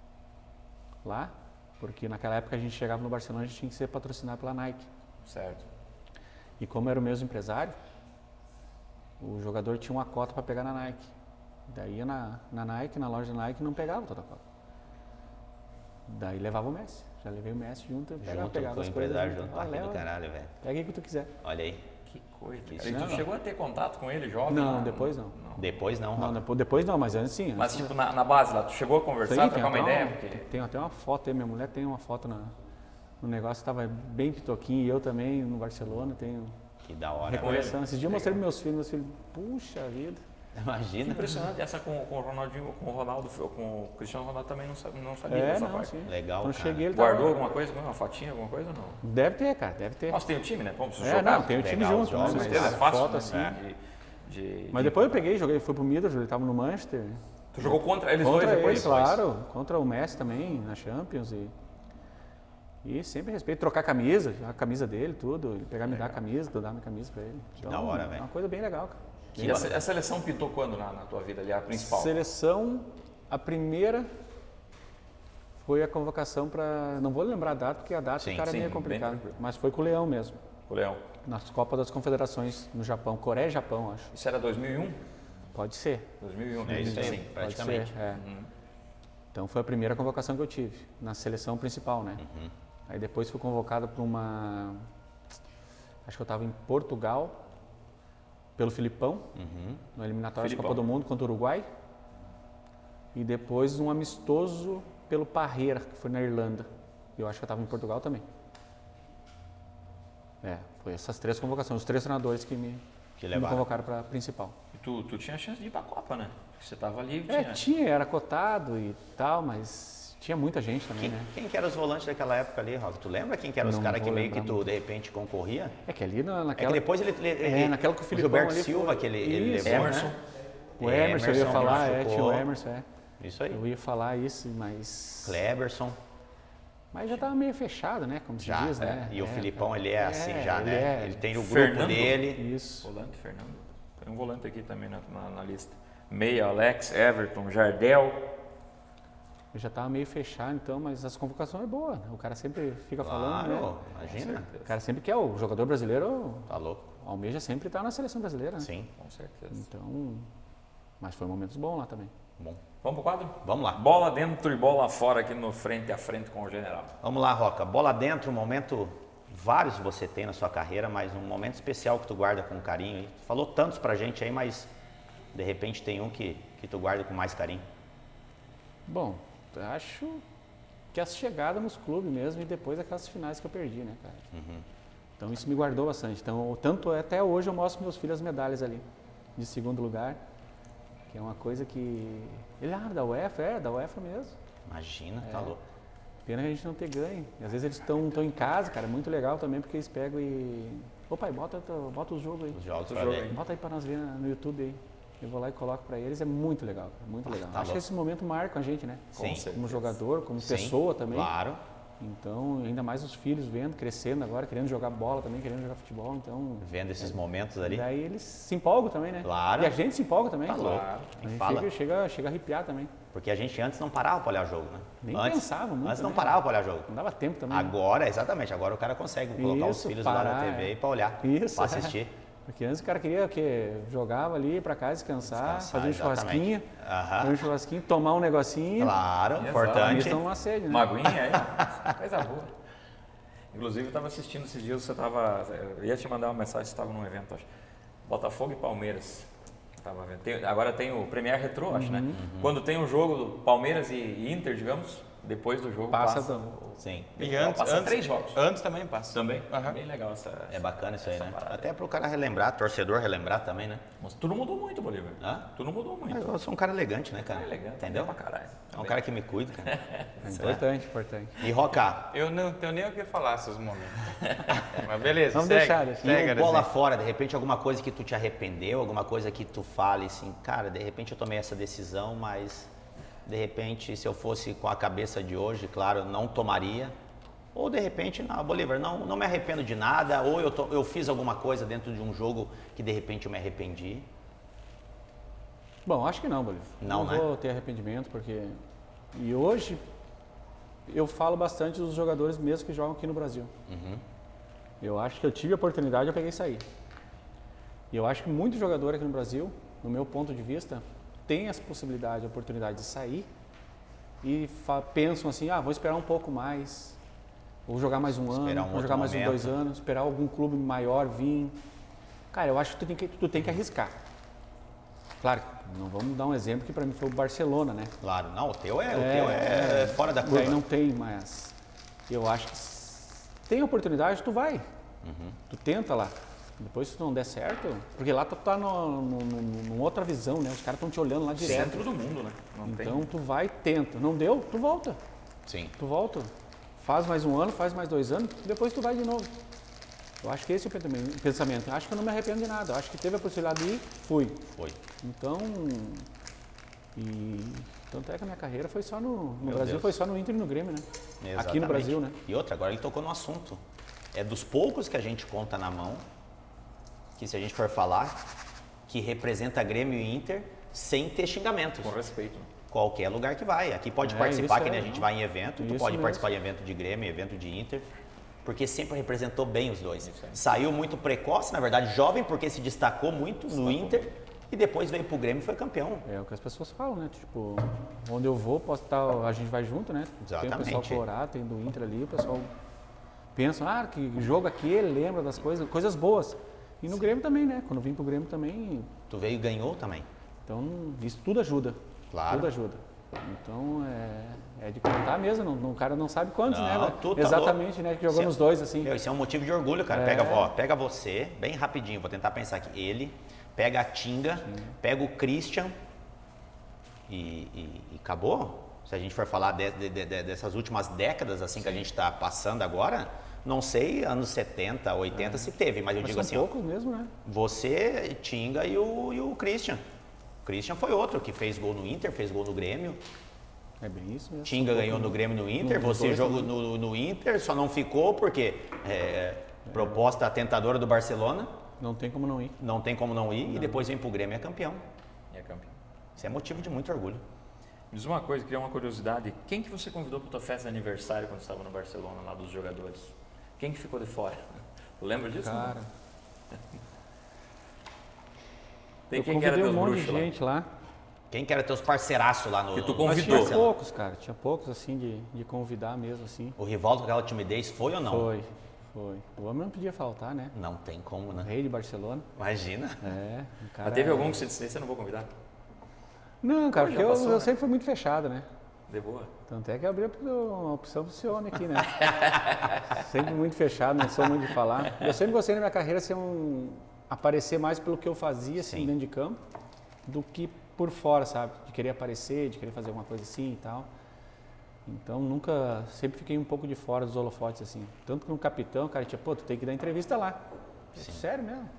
S3: lá, porque naquela época a gente chegava no Barcelona, a gente tinha que ser patrocinado pela Nike.
S1: Certo.
S3: E como era o mesmo empresário, o jogador tinha uma cota para pegar na Nike. Daí ia na Nike, na loja da Nike, não pegava toda a cota. Daí levava o Messi. Já levei o Messi junto, pegava
S2: com o empresário junto. Do caralho, velho.
S3: Pega aí que tu quiser.
S2: Olha aí.
S1: Que coisa. E tu chegou a ter contato com ele, jovem?
S3: Não, depois não.
S2: Depois não,
S3: depois não, mas antes sim.
S1: Mas tipo, na base lá, tu chegou a conversar, trocar uma ideia?
S3: Tem até uma foto aí, minha mulher tem uma foto no negócio, estava bem pitoquinho, e eu também no Barcelona tenho...
S2: Que da hora.
S3: Recordação. Esses dias eu mostrei para meus filhos, puxa vida.
S2: Imagina.
S1: Que impressionante. Essa com o Ronaldinho, com o Ronaldo, com o Cristiano Ronaldo também não sabia dessa parte.
S3: Sim.
S2: Legal,
S3: quando
S2: cara.
S3: cheguei, ele
S1: guardou alguma coisa, uma fotinha, alguma coisa ou não?
S3: Deve ter, cara, deve ter.
S1: Nossa, tem o time, né? Vamos jogar.
S3: Não, tem o time junto,
S2: jogos,
S3: mas
S1: é fácil,
S3: foto
S1: né?
S3: assim. Mas depois eu peguei, joguei, fui pro Middlesbrough, ele tava no Manchester.
S1: Tu jogou contra eles
S3: dois
S1: depois?
S3: Claro, contra o Messi também, na Champions. E sempre respeito, trocar a camisa dele, tudo. Ele pegar, me dar a camisa, eu dar minha camisa pra ele.
S2: Então, da hora, velho.
S3: É uma coisa bem legal, cara.
S1: E a seleção pintou quando na tua vida ali, a principal?
S3: Seleção, a primeira foi a convocação para... Não vou lembrar a data, porque a data é meio complicada. Mas foi com o Leão mesmo.
S1: O Leão.
S3: Nas Copas das Confederações no Japão. Coreia e Japão, acho.
S1: Isso era 2001?
S3: Pode ser.
S1: 2001,
S2: é isso aí, praticamente.
S3: Ser, Então foi a primeira convocação que eu tive, na seleção principal, né? Aí depois fui convocado para uma... Acho que eu estava em Portugal. pelo Filipão, no eliminatório da Copa do Mundo contra o Uruguai. E depois um amistoso pelo Parreira, que foi na Irlanda. Eu acho que eu estava em Portugal também. Foi essas 3 convocações, os 3 treinadores que me convocaram para a principal.
S1: E tu tinha chance de ir para a Copa, né? Porque você estava ali...
S3: Era cotado e tal, mas tinha muita gente também, né?
S2: Quem que eram os volantes daquela época ali, Rock? Tu lembra quem que eram os caras que meio que tu, de repente, concorria?
S3: É que ali naquela...
S2: É que depois
S3: naquela que o Filipão
S2: Gilberto Silva, que ele levou,
S1: Emerson.
S2: né?
S3: O Emerson, eu ia falar, tinha o Emerson,
S2: Isso aí.
S3: Eu ia falar isso, mas...
S2: Kleberson.
S3: Mas já estava meio fechado, né? Como se diz, né?
S2: E o Filipão, ele é assim já, né? Ele tem o grupo
S1: Fernando,
S2: dele.
S3: Isso.
S1: Volante, Fernando. Tem um volante aqui também na lista. Meia, Alex, Everton, Jardel.
S3: Eu já estava meio fechado, então, mas as convocações é boa. Né? O cara sempre fica falando, né?
S2: Imagina.
S3: O cara sempre quer, o jogador brasileiro...
S2: Tá louco.
S3: Almeja sempre está na seleção brasileira, né?
S2: Sim.
S1: Com certeza.
S3: Então, mas foi momentos bons lá também.
S2: Bom.
S1: Vamos pro quadro?
S2: Vamos lá.
S1: Bola dentro e bola fora aqui no frente a frente com o general.
S2: Vamos lá, Roca. Bola dentro, um momento, vários você tem na sua carreira, mas um momento especial que tu guarda com carinho. Tu falou tantos pra gente aí, mas de repente tem um que tu guarda com mais carinho.
S3: Bom, acho que as chegadas nos clubes mesmo e depois aquelas finais que eu perdi, né, cara? Então isso me guardou bastante. Então, tanto até hoje eu mostro meus filhos as medalhas ali, de segundo lugar, que é uma coisa que... Ele, da UEFA? Da UEFA mesmo.
S2: Imagina, tá louco.
S3: Pena que a gente não ter ganho. E às vezes eles estão em casa, cara, muito legal também, porque eles pegam e... Ô pai, bota os jogos aí.
S2: Os jogos pra ver.
S3: Bota aí pra nós ver no YouTube aí. Eu vou lá e coloco pra eles, é muito legal, cara, muito legal.
S2: Tá
S3: Acho que esse momento marca a gente, né?
S2: Sim.
S3: Como jogador, como
S2: Sim,
S3: pessoa também.
S2: Claro.
S3: Então, ainda mais os filhos vendo, crescendo agora, querendo jogar bola também, querendo jogar futebol, então...
S2: Vendo esses momentos ali.
S3: Daí eles se empolgam também, né?
S2: Claro.
S3: E a gente se empolga também.
S2: Tá louco.
S3: A gente chega a arrepiar também.
S2: Porque a gente antes não parava pra olhar jogo, né?
S3: Nem
S2: antes,
S3: pensava muito,
S2: Antes não
S3: né?
S2: parava pra olhar jogo.
S3: Não dava tempo também.
S2: Agora, exatamente, agora o cara consegue colocar os filhos lá na TV pra olhar, pra assistir.
S3: Porque antes o cara queria o quê? Jogava ali, ir pra casa, descansar fazer um churrasquinho, fazer um churrasquinho, tomar um negocinho.
S2: Claro, importante.
S3: Isso não é uma sede, né?
S1: Uma aguinha aí, coisa boa. Inclusive, eu estava assistindo esses dias, eu ia te mandar uma mensagem, você estava num evento, acho. Botafogo e Palmeiras. Tava vendo. Agora tem o Premier Retro, acho, né? Quando tem um jogo do Palmeiras e Inter, digamos, depois do jogo passa
S2: Sim.
S4: E antes,
S1: 3 jogos.
S4: Antes também passa.
S1: Também? Bem legal essa
S2: É bacana isso aí, né?
S1: parada.
S2: Até pro cara relembrar, torcedor relembrar também, né?
S1: Mas tudo mudou muito, Bolívar. Tudo mudou muito.
S2: Eu sou um cara elegante, né, cara?
S1: Elegante.
S2: Entendeu?
S1: Pra caralho.
S2: É um cara que me cuida, cara.
S3: Importante.
S2: E Roca,
S4: Eu não tenho nem o que falar esses momentos. Mas beleza,
S3: Vamos
S4: segue.
S3: deixar.
S2: e bola fora, de repente alguma coisa que tu te arrependeu, alguma coisa que tu fale assim, cara, de repente eu tomei essa decisão, mas de repente se eu fosse com a cabeça de hoje, claro, não tomaria. Ou de repente, não, Bolívar, não me arrependo de nada, ou eu fiz alguma coisa dentro de um jogo que de repente eu me arrependi.
S3: Bom, acho que não, Bolívar.
S2: Não, né?
S3: Vou ter arrependimento, porque... E hoje, eu falo bastante dos jogadores mesmo que jogam aqui no Brasil. Eu acho que eu tive a oportunidade, eu peguei e saí. E eu acho que muito jogador aqui no Brasil, no meu ponto de vista, tem essa possibilidade, a oportunidade de sair e pensam assim, vou esperar um pouco mais, vou jogar mais um ano, vou jogar mais 2 anos, esperar algum clube maior vir. Cara, eu acho que tu tem que arriscar. Claro, não vamos dar um exemplo que para mim foi o Barcelona, né?
S2: Claro, não, o teu é fora da curva.
S3: Daí não tem, mas eu acho que tem oportunidade, tu vai. Tu tenta lá. Depois se não der certo, porque lá tu tá numa outra visão, né? Os caras estão te olhando lá direto.
S1: Centro do mundo, né?
S3: Então tu vai e tenta. Não deu, tu volta.
S2: Sim.
S3: Tu volta. Faz mais um ano, faz mais 2 anos, depois tu vai de novo. Eu acho que esse é o pensamento. Eu acho que eu não me arrependo de nada. Eu acho que teve a possibilidade de ir, fui.
S2: Foi.
S3: Então, tanto é que a minha carreira foi só no Brasil, foi só no Inter e no Grêmio, né?
S2: Exatamente.
S3: Aqui no Brasil, né?
S2: E outra, agora ele tocou no assunto. É dos poucos que a gente conta na mão, que se a gente for falar, que representa Grêmio e Inter sem ter xingamentos.
S1: Com respeito.
S2: Qualquer lugar que vai. Aqui pode participar, que nem a gente vai em evento, tu
S3: Isso
S2: pode
S3: mesmo.
S2: participar em evento de Grêmio, evento de Inter, porque sempre representou bem os dois. Saiu muito precoce, na verdade, jovem, porque se destacou muito no Inter e depois veio pro Grêmio e foi campeão.
S3: É o que as pessoas falam, né? Tipo, onde eu vou, posso estar, a gente vai junto, né?
S2: Exatamente.
S3: Tem o pessoal colorado, tem do Inter ali, o pessoal pensa, que jogo aquele, lembra das coisas boas. E no Grêmio também, né? Quando eu vim pro Grêmio também...
S2: Tu veio e ganhou também.
S3: Então, isso tudo ajuda.
S2: Claro.
S3: Tudo ajuda. Então, é de contar mesmo. O cara não sabe quantos, né?
S2: Tá
S3: exatamente,
S2: louco.
S3: né? Que jogou nos dois, assim.
S2: Isso é um motivo de orgulho, cara. Pega você, bem rapidinho, vou tentar pensar aqui. Ele, pega a Tinga, pega o Christian e acabou. Se a gente for falar dessas últimas décadas assim que a gente está passando agora, não sei, anos 70, 80 se teve, mas eu digo assim...
S3: São poucos mesmo, né?
S2: Você, Tinga e o Christian. O Christian foi outro que fez gol no Inter, fez gol no Grêmio.
S3: É bem isso mesmo.
S2: Tinga ganhou no Grêmio e no Inter, você jogou no Inter, só não ficou porque proposta tentadora do Barcelona.
S3: Não tem como não ir.
S2: Não tem como não ir e depois vem pro Grêmio e é campeão.
S1: É campeão.
S2: Isso é motivo de muito orgulho.
S1: Me diz uma coisa, queria uma curiosidade. Quem que você convidou para tua festa de aniversário quando estava no Barcelona, lá dos jogadores? Quem que ficou de fora? Lembra disso?
S3: Cara...
S1: Tem quem que era teus
S3: um monte
S1: bruxos
S3: de
S1: lá?
S3: gente lá.
S2: Quem que era teus parceiraços lá no...
S1: Que tu
S3: Mas
S1: convidou?
S3: tinha poucos, cara. Tinha poucos, assim, de convidar mesmo, assim.
S2: O Rivaldo com aquela timidez foi ou não?
S3: Foi. O homem não podia faltar, né?
S2: Não tem como, né?
S3: Rei de Barcelona.
S2: Imagina.
S3: O cara
S1: Mas teve algum que você disse, esse eu não vou convidar?
S3: Não, cara, porque
S1: passou,
S3: eu
S1: né?
S3: sempre fui muito fechado, né?
S1: De boa.
S3: Tanto é que eu abri uma opção pro esse homem aqui, né? Sempre muito fechado, não sou muito de falar. Eu sempre gostei na minha carreira ser aparecer mais pelo que eu fazia, assim, dentro de campo, do que por fora, sabe? De querer aparecer, de querer fazer alguma coisa assim e tal. Então, sempre fiquei um pouco de fora dos holofotes, assim. Tanto que no capitão, o cara tinha, tu tem que dar entrevista lá. Sério mesmo?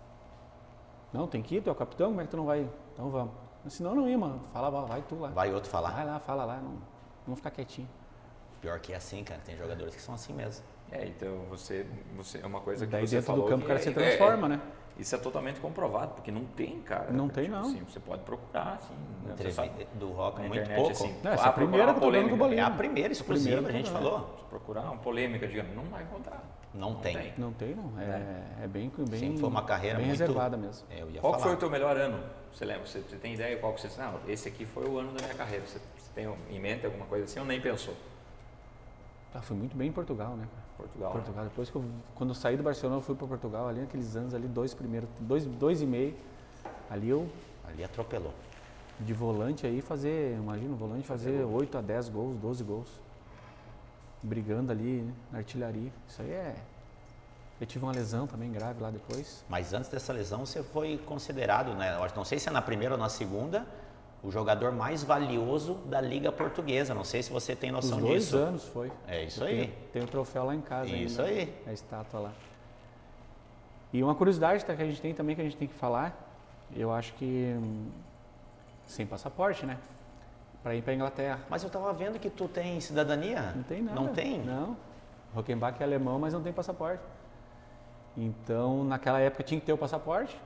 S3: Não, tem que ir, tu é o capitão, como é que tu não vai? Então vamos. Senão não ia, mano. Fala, vai tu lá.
S2: Vai outro falar?
S3: Vai lá, fala lá, não ficar quietinho.
S2: Pior que é assim, cara. Tem jogadores que são assim mesmo.
S1: Então você é uma coisa que
S3: Daí
S1: você
S3: dentro
S1: falou
S3: do campo o cara
S1: que
S3: se transforma, né?
S1: Isso é totalmente comprovado, porque não tem, cara.
S3: Não tem, não.
S1: Assim, você pode procurar, assim. Você sabe,
S2: Do Rock,
S1: na
S2: muito
S1: internet,
S2: pouco.
S1: assim,
S3: Essa é a primeira que eu tô dando com o bolinho.
S2: É a primeira exclusiva, a gente falou.
S1: Se procurar uma polêmica, digamos, não vai encontrar.
S2: Não tem.
S3: Não tem, não. É bem
S2: Sim, foi uma carreira
S3: bem
S2: muito
S3: reservada mesmo.
S2: Eu ia
S1: Qual
S2: falar.
S1: foi o teu melhor ano? Você lembra? Você tem ideia qual que você disse? Não, esse aqui foi o ano da minha carreira. Você tem em mente alguma coisa assim ou nem pensou?
S3: Fui muito bem em Portugal, né?
S1: Portugal.
S3: Depois quando eu saí do Barcelona, eu fui para Portugal, ali naqueles anos, ali, dois e meio.
S2: Ali atropelou.
S3: De volante aí imagina, o volante fazer 8 a 10 gols, 12 gols. Brigando ali, né, na artilharia. Isso aí Eu tive uma lesão também grave lá depois.
S2: Mas antes dessa lesão, você foi considerado, né? Não sei se é na primeira ou na segunda, o jogador mais valioso da Liga Portuguesa. Não sei se você tem noção disso.
S3: 2 anos foi.
S2: É isso aí.
S3: Tem o troféu lá em casa.
S2: Isso
S3: ainda,
S2: aí.
S3: A estátua lá. E uma curiosidade que a gente tem também, que a gente tem que falar, eu acho que sem passaporte, né? Para ir para Inglaterra.
S2: Mas eu tava vendo que tu tem cidadania.
S3: Não tem nada.
S2: Não tem?
S3: Não. Rockenbach é alemão, mas não tem passaporte. Então, naquela época tinha que ter o passaporte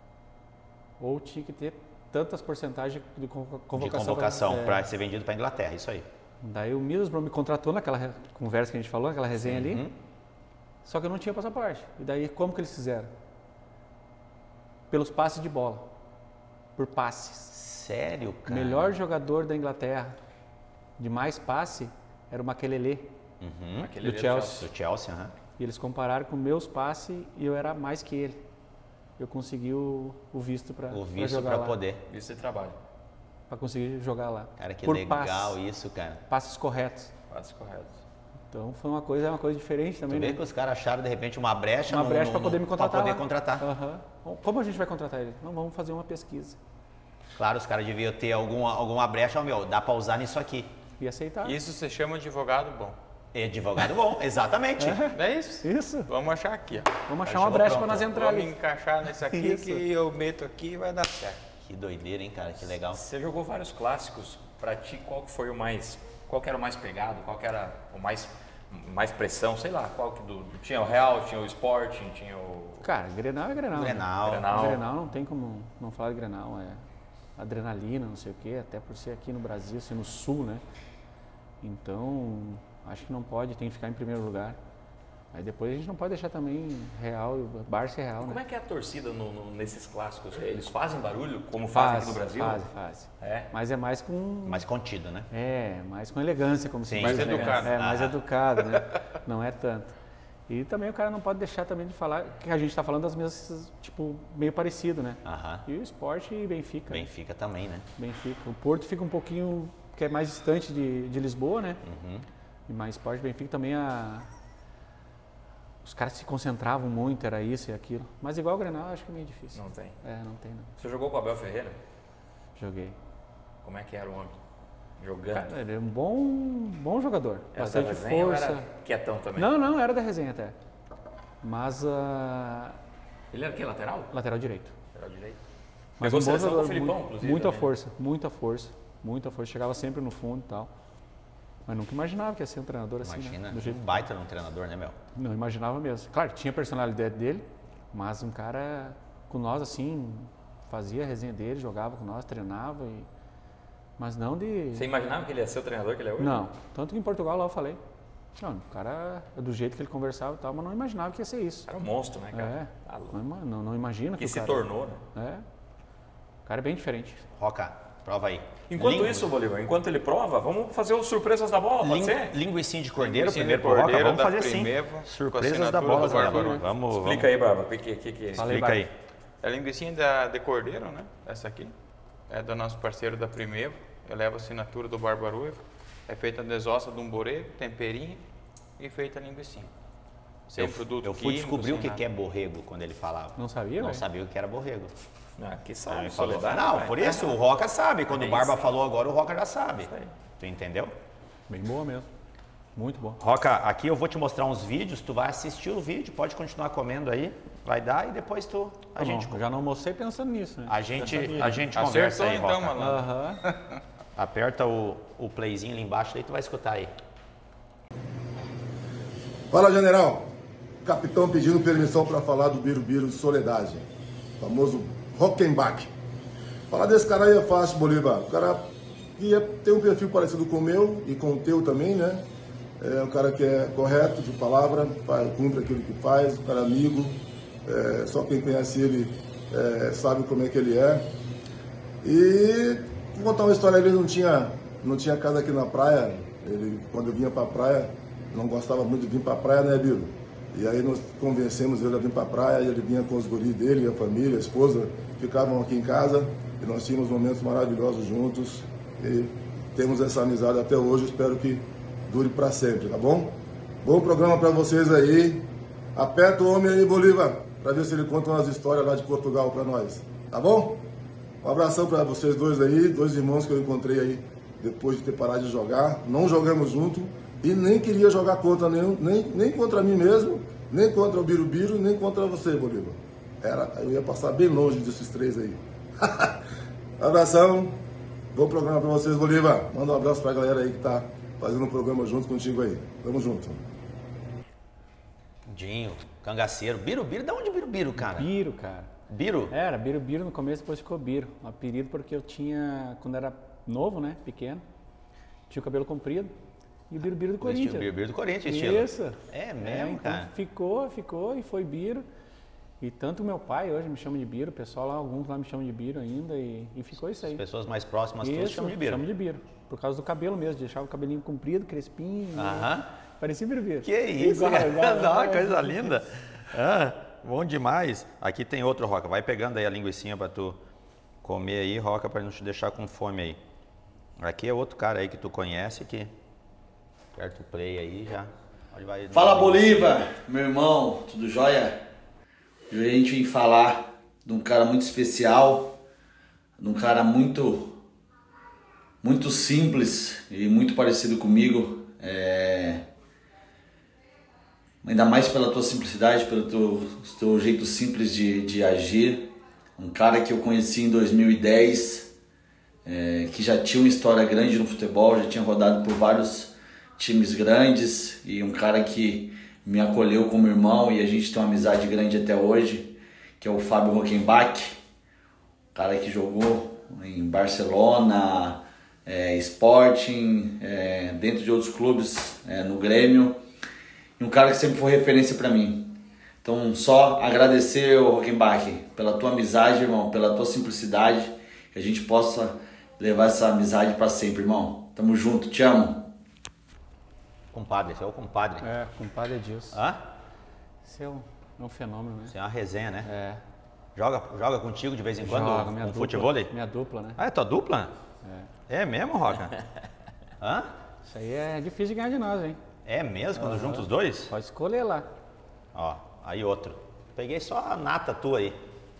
S3: ou tinha que ter tantas porcentagens de convocação
S2: para ser vendido para Inglaterra, isso aí.
S3: Daí o Middlesbrough me contratou naquela conversa que a gente falou, aquela resenha ali, só que eu não tinha passaporte. E daí como que eles fizeram? Pelos passes de bola, por passes.
S2: Sério, cara?
S3: O melhor jogador da Inglaterra, de mais passe, era o Makelele, do Chelsea.
S2: Do Chelsea,
S3: E eles compararam com meus passes e eu era mais que ele. Eu consegui o visto para jogar lá.
S2: O visto para poder.
S1: Visto de trabalho.
S3: Para conseguir jogar lá.
S2: Cara, que
S3: por
S2: legal
S3: passes,
S2: isso, cara.
S3: passes corretos.
S1: Passes corretos.
S3: Então foi uma coisa diferente também.
S2: Tu vê
S3: né?
S2: que os caras acharam de repente uma brecha
S3: para poder me contratar.
S2: Pra poder contratar.
S3: Como a gente vai contratar ele? Não, vamos fazer uma pesquisa.
S2: Claro, os caras deviam ter alguma brecha, dá para usar nisso aqui.
S3: E aceitar.
S4: Isso se chama advogado bom.
S2: Advogado bom, exatamente.
S4: É isso?
S3: Isso.
S4: Vamos achar aqui, ó.
S3: Vamos achar uma brecha para
S2: pronto.
S3: nós entrar
S4: Vamos
S3: ali.
S4: encaixar nesse aqui
S3: Isso.
S4: que eu meto aqui e vai dar certo.
S2: Que doideira, hein, cara? Que legal.
S1: Você jogou vários clássicos. Pra ti, qual que foi o mais... Qual que era o mais pegado? Qual que era o mais pressão? Sei lá, qual que tinha o Real, tinha o Sporting, tinha o...
S3: Cara, Grenal é Grenal.
S2: Grenal.
S3: Né? Grenal não tem como não falar de Grenal. É adrenalina, não sei o quê. Até por ser aqui no Brasil, ser no Sul, né? Então, acho que não pode, tem que ficar em primeiro lugar. Aí depois a gente não pode deixar também Real, Barça e Real,
S1: Como
S3: né?
S1: é que é a torcida nesses clássicos? Eles fazem barulho, como fazem aqui no Brasil?
S3: Faz.
S1: É?
S3: Mas é mais com...
S2: Mais contido, né?
S3: mais com elegância, como se
S2: Sim,
S3: diz.
S4: mais
S3: né?
S4: educado.
S3: Mais educado, né? Não é tanto. E também o cara não pode deixar também de falar que a gente está falando das mesmas, tipo, meio parecido, né? E o Sport e Benfica.
S2: Benfica também, né?
S3: Benfica. O Porto fica um pouquinho, que é mais distante de Lisboa, né? E mais Sport e Benfica também os caras se concentravam muito, era isso e aquilo. Mas igual o Grenal, acho que é meio difícil.
S1: Não tem?
S3: Não tem não.
S1: Você jogou com o Abel Ferreira?
S3: Joguei.
S1: Como é que era o homem? Jogando?
S3: Cara, ele é um bom jogador.
S1: Era
S3: bastante
S1: da resenha
S3: força.
S1: Ou era quietão também?
S3: Não, era da resenha até. Mas
S1: ele era o quê? Lateral?
S3: lateral direito.
S1: Lateral direito.
S3: Mas
S1: Pegou
S3: um bom
S1: seleção com o
S3: jogador,
S1: Filipão, inclusive.
S3: muita
S1: também.
S3: força. Chegava sempre no fundo e tal. Mas nunca imaginava que ia ser um treinador assim,
S2: Imagina,
S3: né? Do jeito...
S2: um baita num treinador, né, meu?
S3: Não imaginava mesmo. Claro, tinha a personalidade dele, mas um cara com nós assim, fazia a resenha dele, jogava com nós, treinava e... Mas não de...
S1: Você imaginava que ele ia ser o treinador que ele é hoje?
S3: Não. Tanto que em Portugal lá eu falei. Não, o cara é do jeito que ele conversava e tal, mas não imaginava que ia ser isso.
S1: Era um monstro, né, cara?
S3: Tá não imagina
S1: que
S3: o
S1: se
S3: cara...
S1: tornou, né?
S3: O cara é bem diferente.
S2: Roca, prova aí.
S1: Enquanto isso, Bolívar, enquanto ele prova, vamos fazer os surpresas da bola, pode ser?
S2: Linguicinha de cordeiro,
S4: Linguicinha
S2: primeiro
S4: de
S2: pro Roca,
S4: cordeiro
S2: vamos
S4: da
S2: fazer assim.
S4: Primevo,
S2: Surpresas da
S4: com a
S2: bola,
S4: assinatura do
S2: Zé.
S4: Bárbaro.
S2: Vamos.
S1: Explica aí, Bárbara, o que é?
S2: Explica aí.
S4: É a linguicinha de cordeiro, né? Essa aqui. É do nosso parceiro da Primevo. Eleva a assinatura do Barbaruivo. É feita desossa de um borrego, temperinho e feita a linguicinha. Sem produto
S2: Eu fui
S4: químico,
S2: descobrir o
S4: sem
S2: que é borrego quando ele falava.
S3: Não sabia,
S2: Não
S3: velho?
S2: sabia o que era borrego.
S1: Que
S2: Aí
S1: sabe,
S2: ele falou,
S1: Soledade.
S2: não,
S1: vai.
S2: por isso o Roca sabe. Quando
S1: É
S2: o Barba
S1: isso.
S2: falou agora, o Roca já sabe.
S1: aí.
S2: Tu entendeu?
S3: Bem boa mesmo. Muito boa.
S2: Roca, aqui eu vou te mostrar uns vídeos, tu vai assistir o vídeo, pode continuar comendo aí, vai dar e depois a gente
S3: Eu já não almocei pensando nisso, né?
S2: a gente conversa
S4: Acertou
S2: aí,
S4: então,
S2: Roca.
S4: malandro.
S2: Aperta o playzinho ali embaixo, aí tu vai escutar aí.
S5: Fala, general. Capitão pedindo permissão para falar do Birubiru de Soledade, famoso Rockenbach. Falar desse cara aí é fácil, Bolívar. O cara tem um perfil parecido com o meu e com o teu também, né? É um cara que é correto de palavra, cumpre aquilo que faz, um cara amigo. Só quem conhece ele sabe como é que ele é. E vou contar uma história, ele não tinha casa aqui na praia. Ele, quando eu vinha para a praia, não gostava muito de vir para a praia, né, Biro? E aí nós convencemos ele a vir para a praia, e ele vinha com os guris dele, a família, a esposa, ficavam aqui em casa e nós tínhamos momentos maravilhosos juntos e temos essa amizade até hoje, espero que dure para sempre, tá bom? Bom programa para vocês aí, aperta o homem aí, Bolívar, para ver se ele conta umas histórias lá de Portugal para nós, tá bom? Um abração para vocês dois aí, dois irmãos que eu encontrei aí depois de ter parado de jogar, não jogamos junto e nem queria jogar contra nem contra mim mesmo, nem contra o Birubiru, nem contra você, Bolívar. Eu ia passar bem longe desses três aí. Abração, bom programa para vocês, Bolívar. Manda um abraço para a galera aí que tá fazendo um programa junto contigo aí. Tamo junto.
S2: Dinho, cangaceiro. Birubiru, da onde Birubiru, cara?
S3: Biro, cara.
S2: Biro?
S3: Era, Biro no começo, depois ficou Biro. Um apelido porque eu tinha, quando era novo, né, pequeno, tinha o cabelo comprido. E o Birubiru do Corinthians.
S2: O Birubiru do Corinthians, estilo.
S3: Isso.
S2: É mesmo,
S3: então
S2: cara.
S3: Ficou e foi Biro. E tanto o meu pai hoje me chama de Biro, o pessoal lá, alguns lá me chamam de Biro ainda, e ficou isso aí.
S2: As pessoas mais próximas todas chamam de Biro.
S3: Chamam de Biro. Por causa do cabelo mesmo, deixava o cabelinho comprido, crespinho. Parecia Birubiru.
S2: Que isso,
S3: igual,
S2: cara. Não, coisa linda. Bom demais. Aqui tem outro, Roca. Vai pegando aí a linguicinha pra tu comer aí, Roca, pra não te deixar com fome aí. Aqui é outro cara aí que tu conhece que... Aperta o play aí já.
S6: Fala, Bolívar, meu irmão, tudo jóia? Hoje a gente vem falar de um cara muito especial, de um cara muito simples e muito parecido comigo. Ainda mais pela tua simplicidade, pelo teu jeito simples de agir. Um cara que eu conheci em 2010, que já tinha uma história grande no futebol, já tinha rodado por vários times grandes, e um cara que me acolheu como irmão e a gente tem uma amizade grande até hoje, que é o Fábio Rockenbach, cara que jogou em Barcelona, Sporting, dentro de outros clubes, no Grêmio, e um cara que sempre foi referência para mim. Então, só agradecer, Rockenbach, pela tua amizade, irmão, pela tua simplicidade, que a gente possa levar essa amizade para sempre, irmão. Tamo junto, te amo.
S2: Compadre, esse é o compadre.
S3: Compadre Edilson. Esse é um fenômeno, né?
S2: Isso é uma resenha, né?
S3: É.
S2: Joga contigo de vez em quando um futebol?
S3: Minha dupla, né?
S2: Ah, é tua dupla? É mesmo, Roca? Hã?
S3: Isso aí é difícil de ganhar de nós, hein?
S2: É mesmo, quando junta os dois?
S3: Pode escolher lá.
S2: Ó, aí outro. Peguei só a nata tua aí.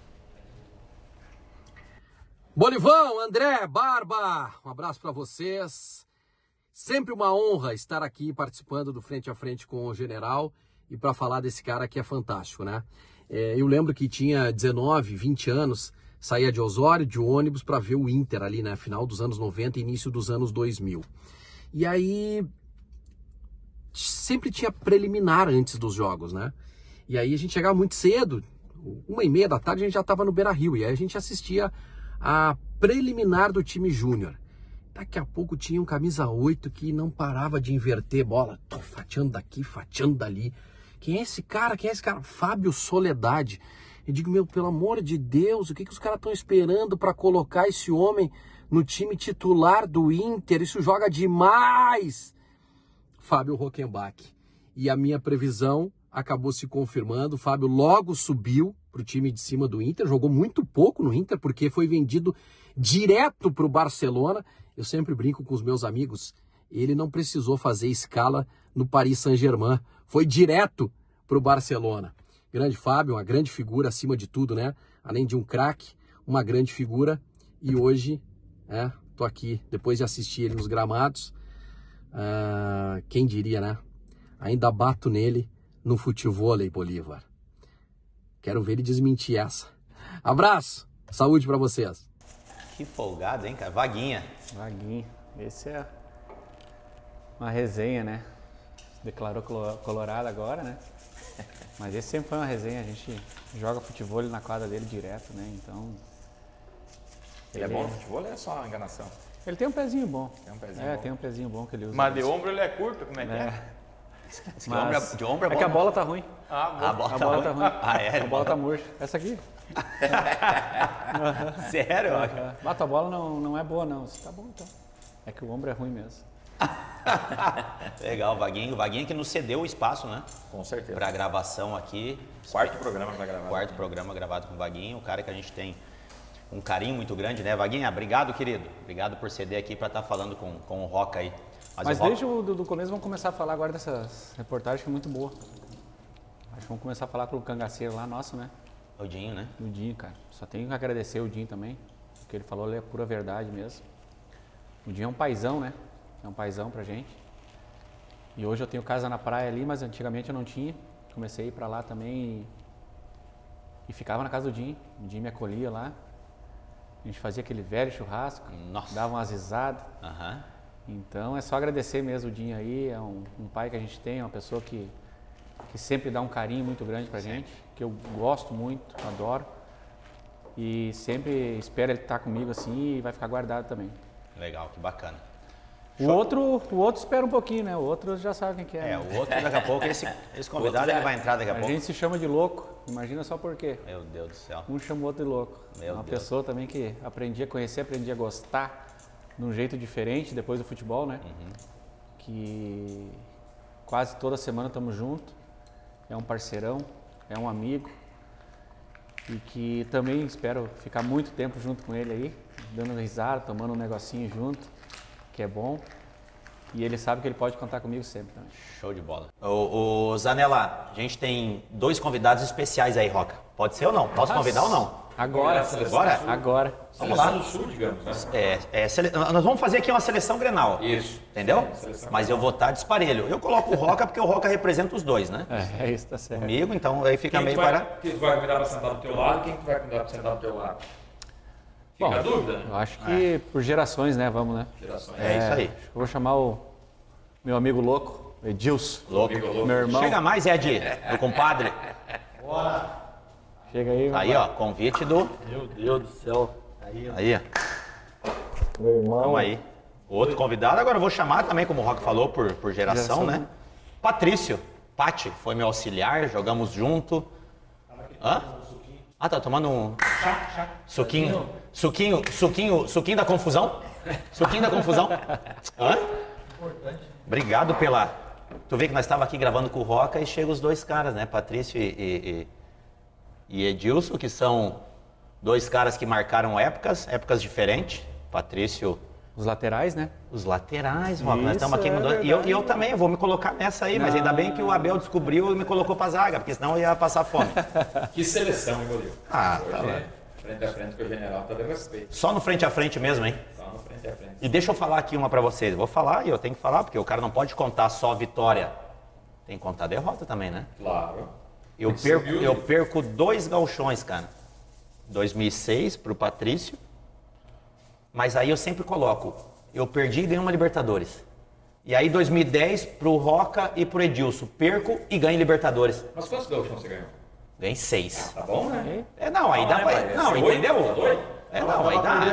S7: Bolivão, André, Barba, um abraço para vocês. Sempre uma honra estar aqui participando do Frente a Frente com o General e para falar desse cara que é fantástico, né? Eu lembro que tinha 19, 20 anos, saía de Osório, de ônibus, para ver o Inter ali, né? Final dos anos 90 e início dos anos 2000. E aí, sempre tinha preliminar antes dos jogos, né? E aí a gente chegava muito cedo, 1h30 da tarde a gente já estava no Beira-Rio, e aí a gente assistia a preliminar do time júnior. Daqui a pouco tinha um camisa 8 que não parava de inverter bola, fatiando daqui, fatiando dali. Quem é esse cara? Quem é esse cara? Fábio Soledade. Eu digo, meu, pelo amor de Deus, o que os caras estão esperando para colocar esse homem no time titular do Inter? Isso joga demais! Fábio Rockenbach. E a minha previsão acabou se confirmando. O Fábio logo subiu para o time de cima do Inter, jogou muito pouco no Inter, porque foi vendido direto para o Barcelona. Eu sempre brinco com os meus amigos, ele não precisou fazer escala no Paris Saint-Germain, foi direto para o Barcelona. Grande Fábio, uma grande figura acima de tudo, né? Além de um craque, uma grande figura. E hoje, tô aqui, depois de assistir ele nos gramados, quem diria, né? Ainda bato nele no futevôlei, Bolívar. Quero ver ele desmentir essa. Abraço, saúde para vocês.
S2: Que folgado, hein, cara? Vaguinha.
S3: Vaguinha. Esse é uma resenha, né? Declarou colorado agora, né? Mas esse sempre foi uma resenha. A gente joga futebol na quadra dele direto, né? Então...
S1: Ele é bom no futebol ou é só uma enganação?
S3: Ele tem um pezinho bom.
S1: Tem um pezinho bom.
S3: Tem um pezinho bom que ele usa.
S4: Mas de ombro ele é curto, como é que é?
S3: Mas
S2: de ombro é bom.
S3: É que a bola tá ruim.
S2: A bola tá ruim.
S3: A bola tá murcha. Essa aqui.
S2: Sério?
S3: Bata a bola não é boa, não. Tá bom, então. É que o ombro é ruim mesmo.
S2: Legal, o Vaguinho que nos cedeu o espaço, né?
S1: Com certeza.
S2: Pra gravação aqui.
S1: Quarto programa pra gravar.
S2: Quarto programa gravado com o Vaguinho, o cara que a gente tem um carinho muito grande, né? Vaguinha, obrigado, querido. Obrigado por ceder aqui pra estar falando com o Roca aí.
S3: Mas desde o começo vamos começar a falar agora dessas reportagens que é muito boa. Acho que vamos começar a falar com o cangaceiro lá, nosso, né?
S2: O Dinho, né?
S3: O Dinho, cara. Só tenho que agradecer o Dinho também. O que ele falou ali é pura verdade mesmo. O Dinho é um paizão, né? É um paizão pra gente. E hoje eu tenho casa na praia ali, mas antigamente eu não tinha. Comecei a ir pra lá também e ficava na casa do Dinho. O Dinho me acolhia lá. A gente fazia aquele velho churrasco.
S2: Nossa.
S3: Dava umas risadas.
S2: Aham.
S3: Então é só agradecer mesmo o Dinho aí, é um pai que a gente tem, uma pessoa que sempre dá um carinho muito grande pra gente, que eu gosto muito, adoro. E sempre espero ele estar comigo assim e vai ficar guardado também.
S2: Legal, que bacana.
S3: O outro espera um pouquinho, né? O outro já sabe quem que é.
S2: O outro daqui a pouco, esse convidado ele vai entrar daqui a pouco.
S3: A gente se chama de louco, imagina só por quê.
S2: Meu Deus do céu.
S3: Um chama o outro de louco. Uma pessoa também que aprendi a conhecer, aprendi a gostar de um jeito diferente depois do futebol, né? Que quase toda semana estamos juntos. É um parceirão, é um amigo. E que também espero ficar muito tempo junto com ele aí, dando risada, tomando um negocinho junto, que é bom. E ele sabe que ele pode contar comigo sempre também.
S2: Show de bola. Ô Zanella, a gente tem 2 convidados especiais aí, Roca. Pode ser ou não? Posso convidar ou não?
S3: Agora.
S2: Vamos lá.
S1: Do Sul, digamos, né?
S2: Nós vamos fazer aqui uma seleção Grenal.
S1: Isso.
S2: Entendeu? Mas eu vou estar disparelho. Eu coloco o Roca porque o Roca representa os dois, né?
S3: É isso, tá certo.
S2: Comigo, então aí fica
S1: Quem
S2: meio
S1: vai,
S2: para...
S1: Quem tu vai convidar para sentar do teu lado, quem tu vai convidar para sentar do teu lado? Fica a dúvida, né?
S3: Eu acho que por gerações, né? Vamos, né?
S1: Gerações.
S2: É isso aí.
S3: Eu vou chamar o meu amigo louco, Edilson.
S2: Louco.
S3: Meu irmão.
S2: Chega mais, Ed, meu compadre.
S3: Chega aí,
S2: Aí, ó, convite do...
S8: Meu Deus do céu.
S2: Aí, ó.
S3: meu irmão.
S2: Vamos aí. Outro convidado, agora eu vou chamar também, como o Rock falou, por geração, né? Patrício. Pati, foi meu auxiliar, jogamos junto. Hã? Ah, tá tomando um... Suquinho. Suquinho da confusão? Suquinho da confusão. Hã? Obrigado Tu vê que nós estávamos aqui gravando com o Roca e chegam os dois caras, né? Patrício e Edilson, que são dois caras que marcaram épocas diferentes. Patrício...
S3: Os laterais, né?
S2: Os laterais, Roca. Nós estamos aqui mudando. E eu também, eu vou me colocar nessa aí, mas ainda bem que o Abel descobriu e me colocou pra zaga, porque senão eu ia passar fome.
S1: Que seleção, hein, goleiro?
S2: Ah, tá lá.
S1: Frente a frente com o general, tá de respeito.
S2: Só no frente a frente mesmo, hein?
S1: Só no frente a frente.
S2: E deixa eu falar aqui uma pra vocês. Vou falar e eu tenho que falar, porque o cara não pode contar só vitória. Tem que contar derrota também, né?
S1: Claro.
S2: Eu perco 2 gauchões, cara. 2006 pro Patrício. Mas aí eu sempre coloco, eu perdi e ganhei uma Libertadores. E aí 2010 pro Roca e pro Edilson, perco e ganho Libertadores.
S1: Mas quantos gauchões você ganhou?
S2: Ganhei 6.
S1: Tá bom, né?
S2: Não, aí dá pra... Não, entendeu? Não, aí dá.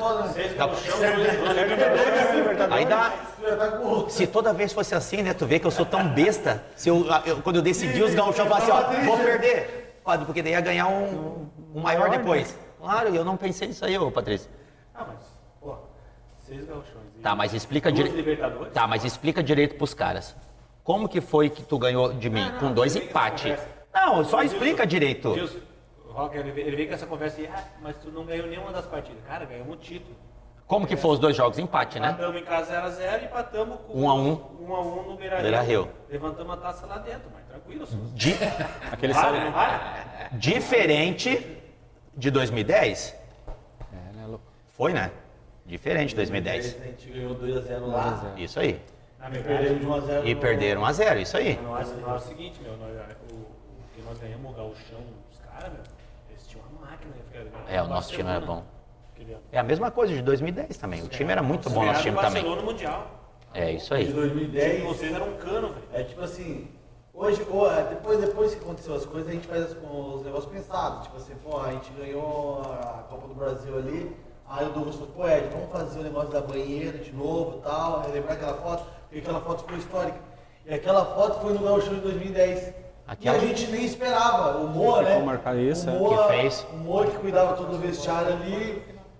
S2: Aí dá. Se toda vez fosse assim, né? Tu vê que eu sou tão besta. Quando eu decidi os gauchões, eu falei assim, ó, vou perder. Porque daí ia ganhar um maior depois. Claro, eu não pensei nisso aí, ô Patrício.
S8: Mas, pô, 6 gauchões.
S2: Tá, mas explica direito. Tá, mas explica direito pros caras. Como que foi que tu ganhou de mim? Com 2 empates. Não, só explica direito.
S8: Gilson, o Rock, ele veio com essa conversa e, mas tu não ganhou nenhuma das partidas. Cara, ganhamos um título.
S2: Como que foi os 2 jogos? Empate, né?
S8: Empatamos em casa 0x0 e empatamos com
S2: 1x1
S8: no Beira-Rio. Levantamos a taça lá dentro, mas tranquilo.
S3: Aquele
S8: Vale, não vale?
S2: Diferente de 2010.
S3: né, louco?
S2: Foi, né? Diferente de 2010.
S9: A gente ganhou 2x0 lá.
S2: Isso aí.
S8: Na verdade,
S9: Perdemos de 1x0.
S2: E perderam 1x0, isso aí.
S8: nós é o seguinte, meu, o que nós ganhamos o gauchão dos caras, meu, eles tinham uma máquina.
S2: É, o nosso time era bom.
S8: Aquele ano.
S2: É a mesma coisa de 2010 também. O time era muito bom, nosso time também.
S8: Barcelona Mundial.
S2: É isso
S9: De
S2: aí.
S9: 2010.
S8: Vocês eram um cano, velho.
S9: É tipo assim, hoje, depois que aconteceu as coisas, a gente faz os negócios pensados. Tipo assim, pô, a gente ganhou a Copa do Brasil ali. Aí o Douglas falou, pô, Ed, vamos fazer o negócio da banheira de novo e tal, relembrar aquela foto, porque aquela foto ficou histórica. E aquela foto foi no Gauchão de 2010.
S2: Aquela...
S9: E a gente nem esperava. O Moa, né?
S3: Marcar isso,
S9: o Moa,
S2: que fez.
S9: O Moa que cuidava todo o vestiário ali.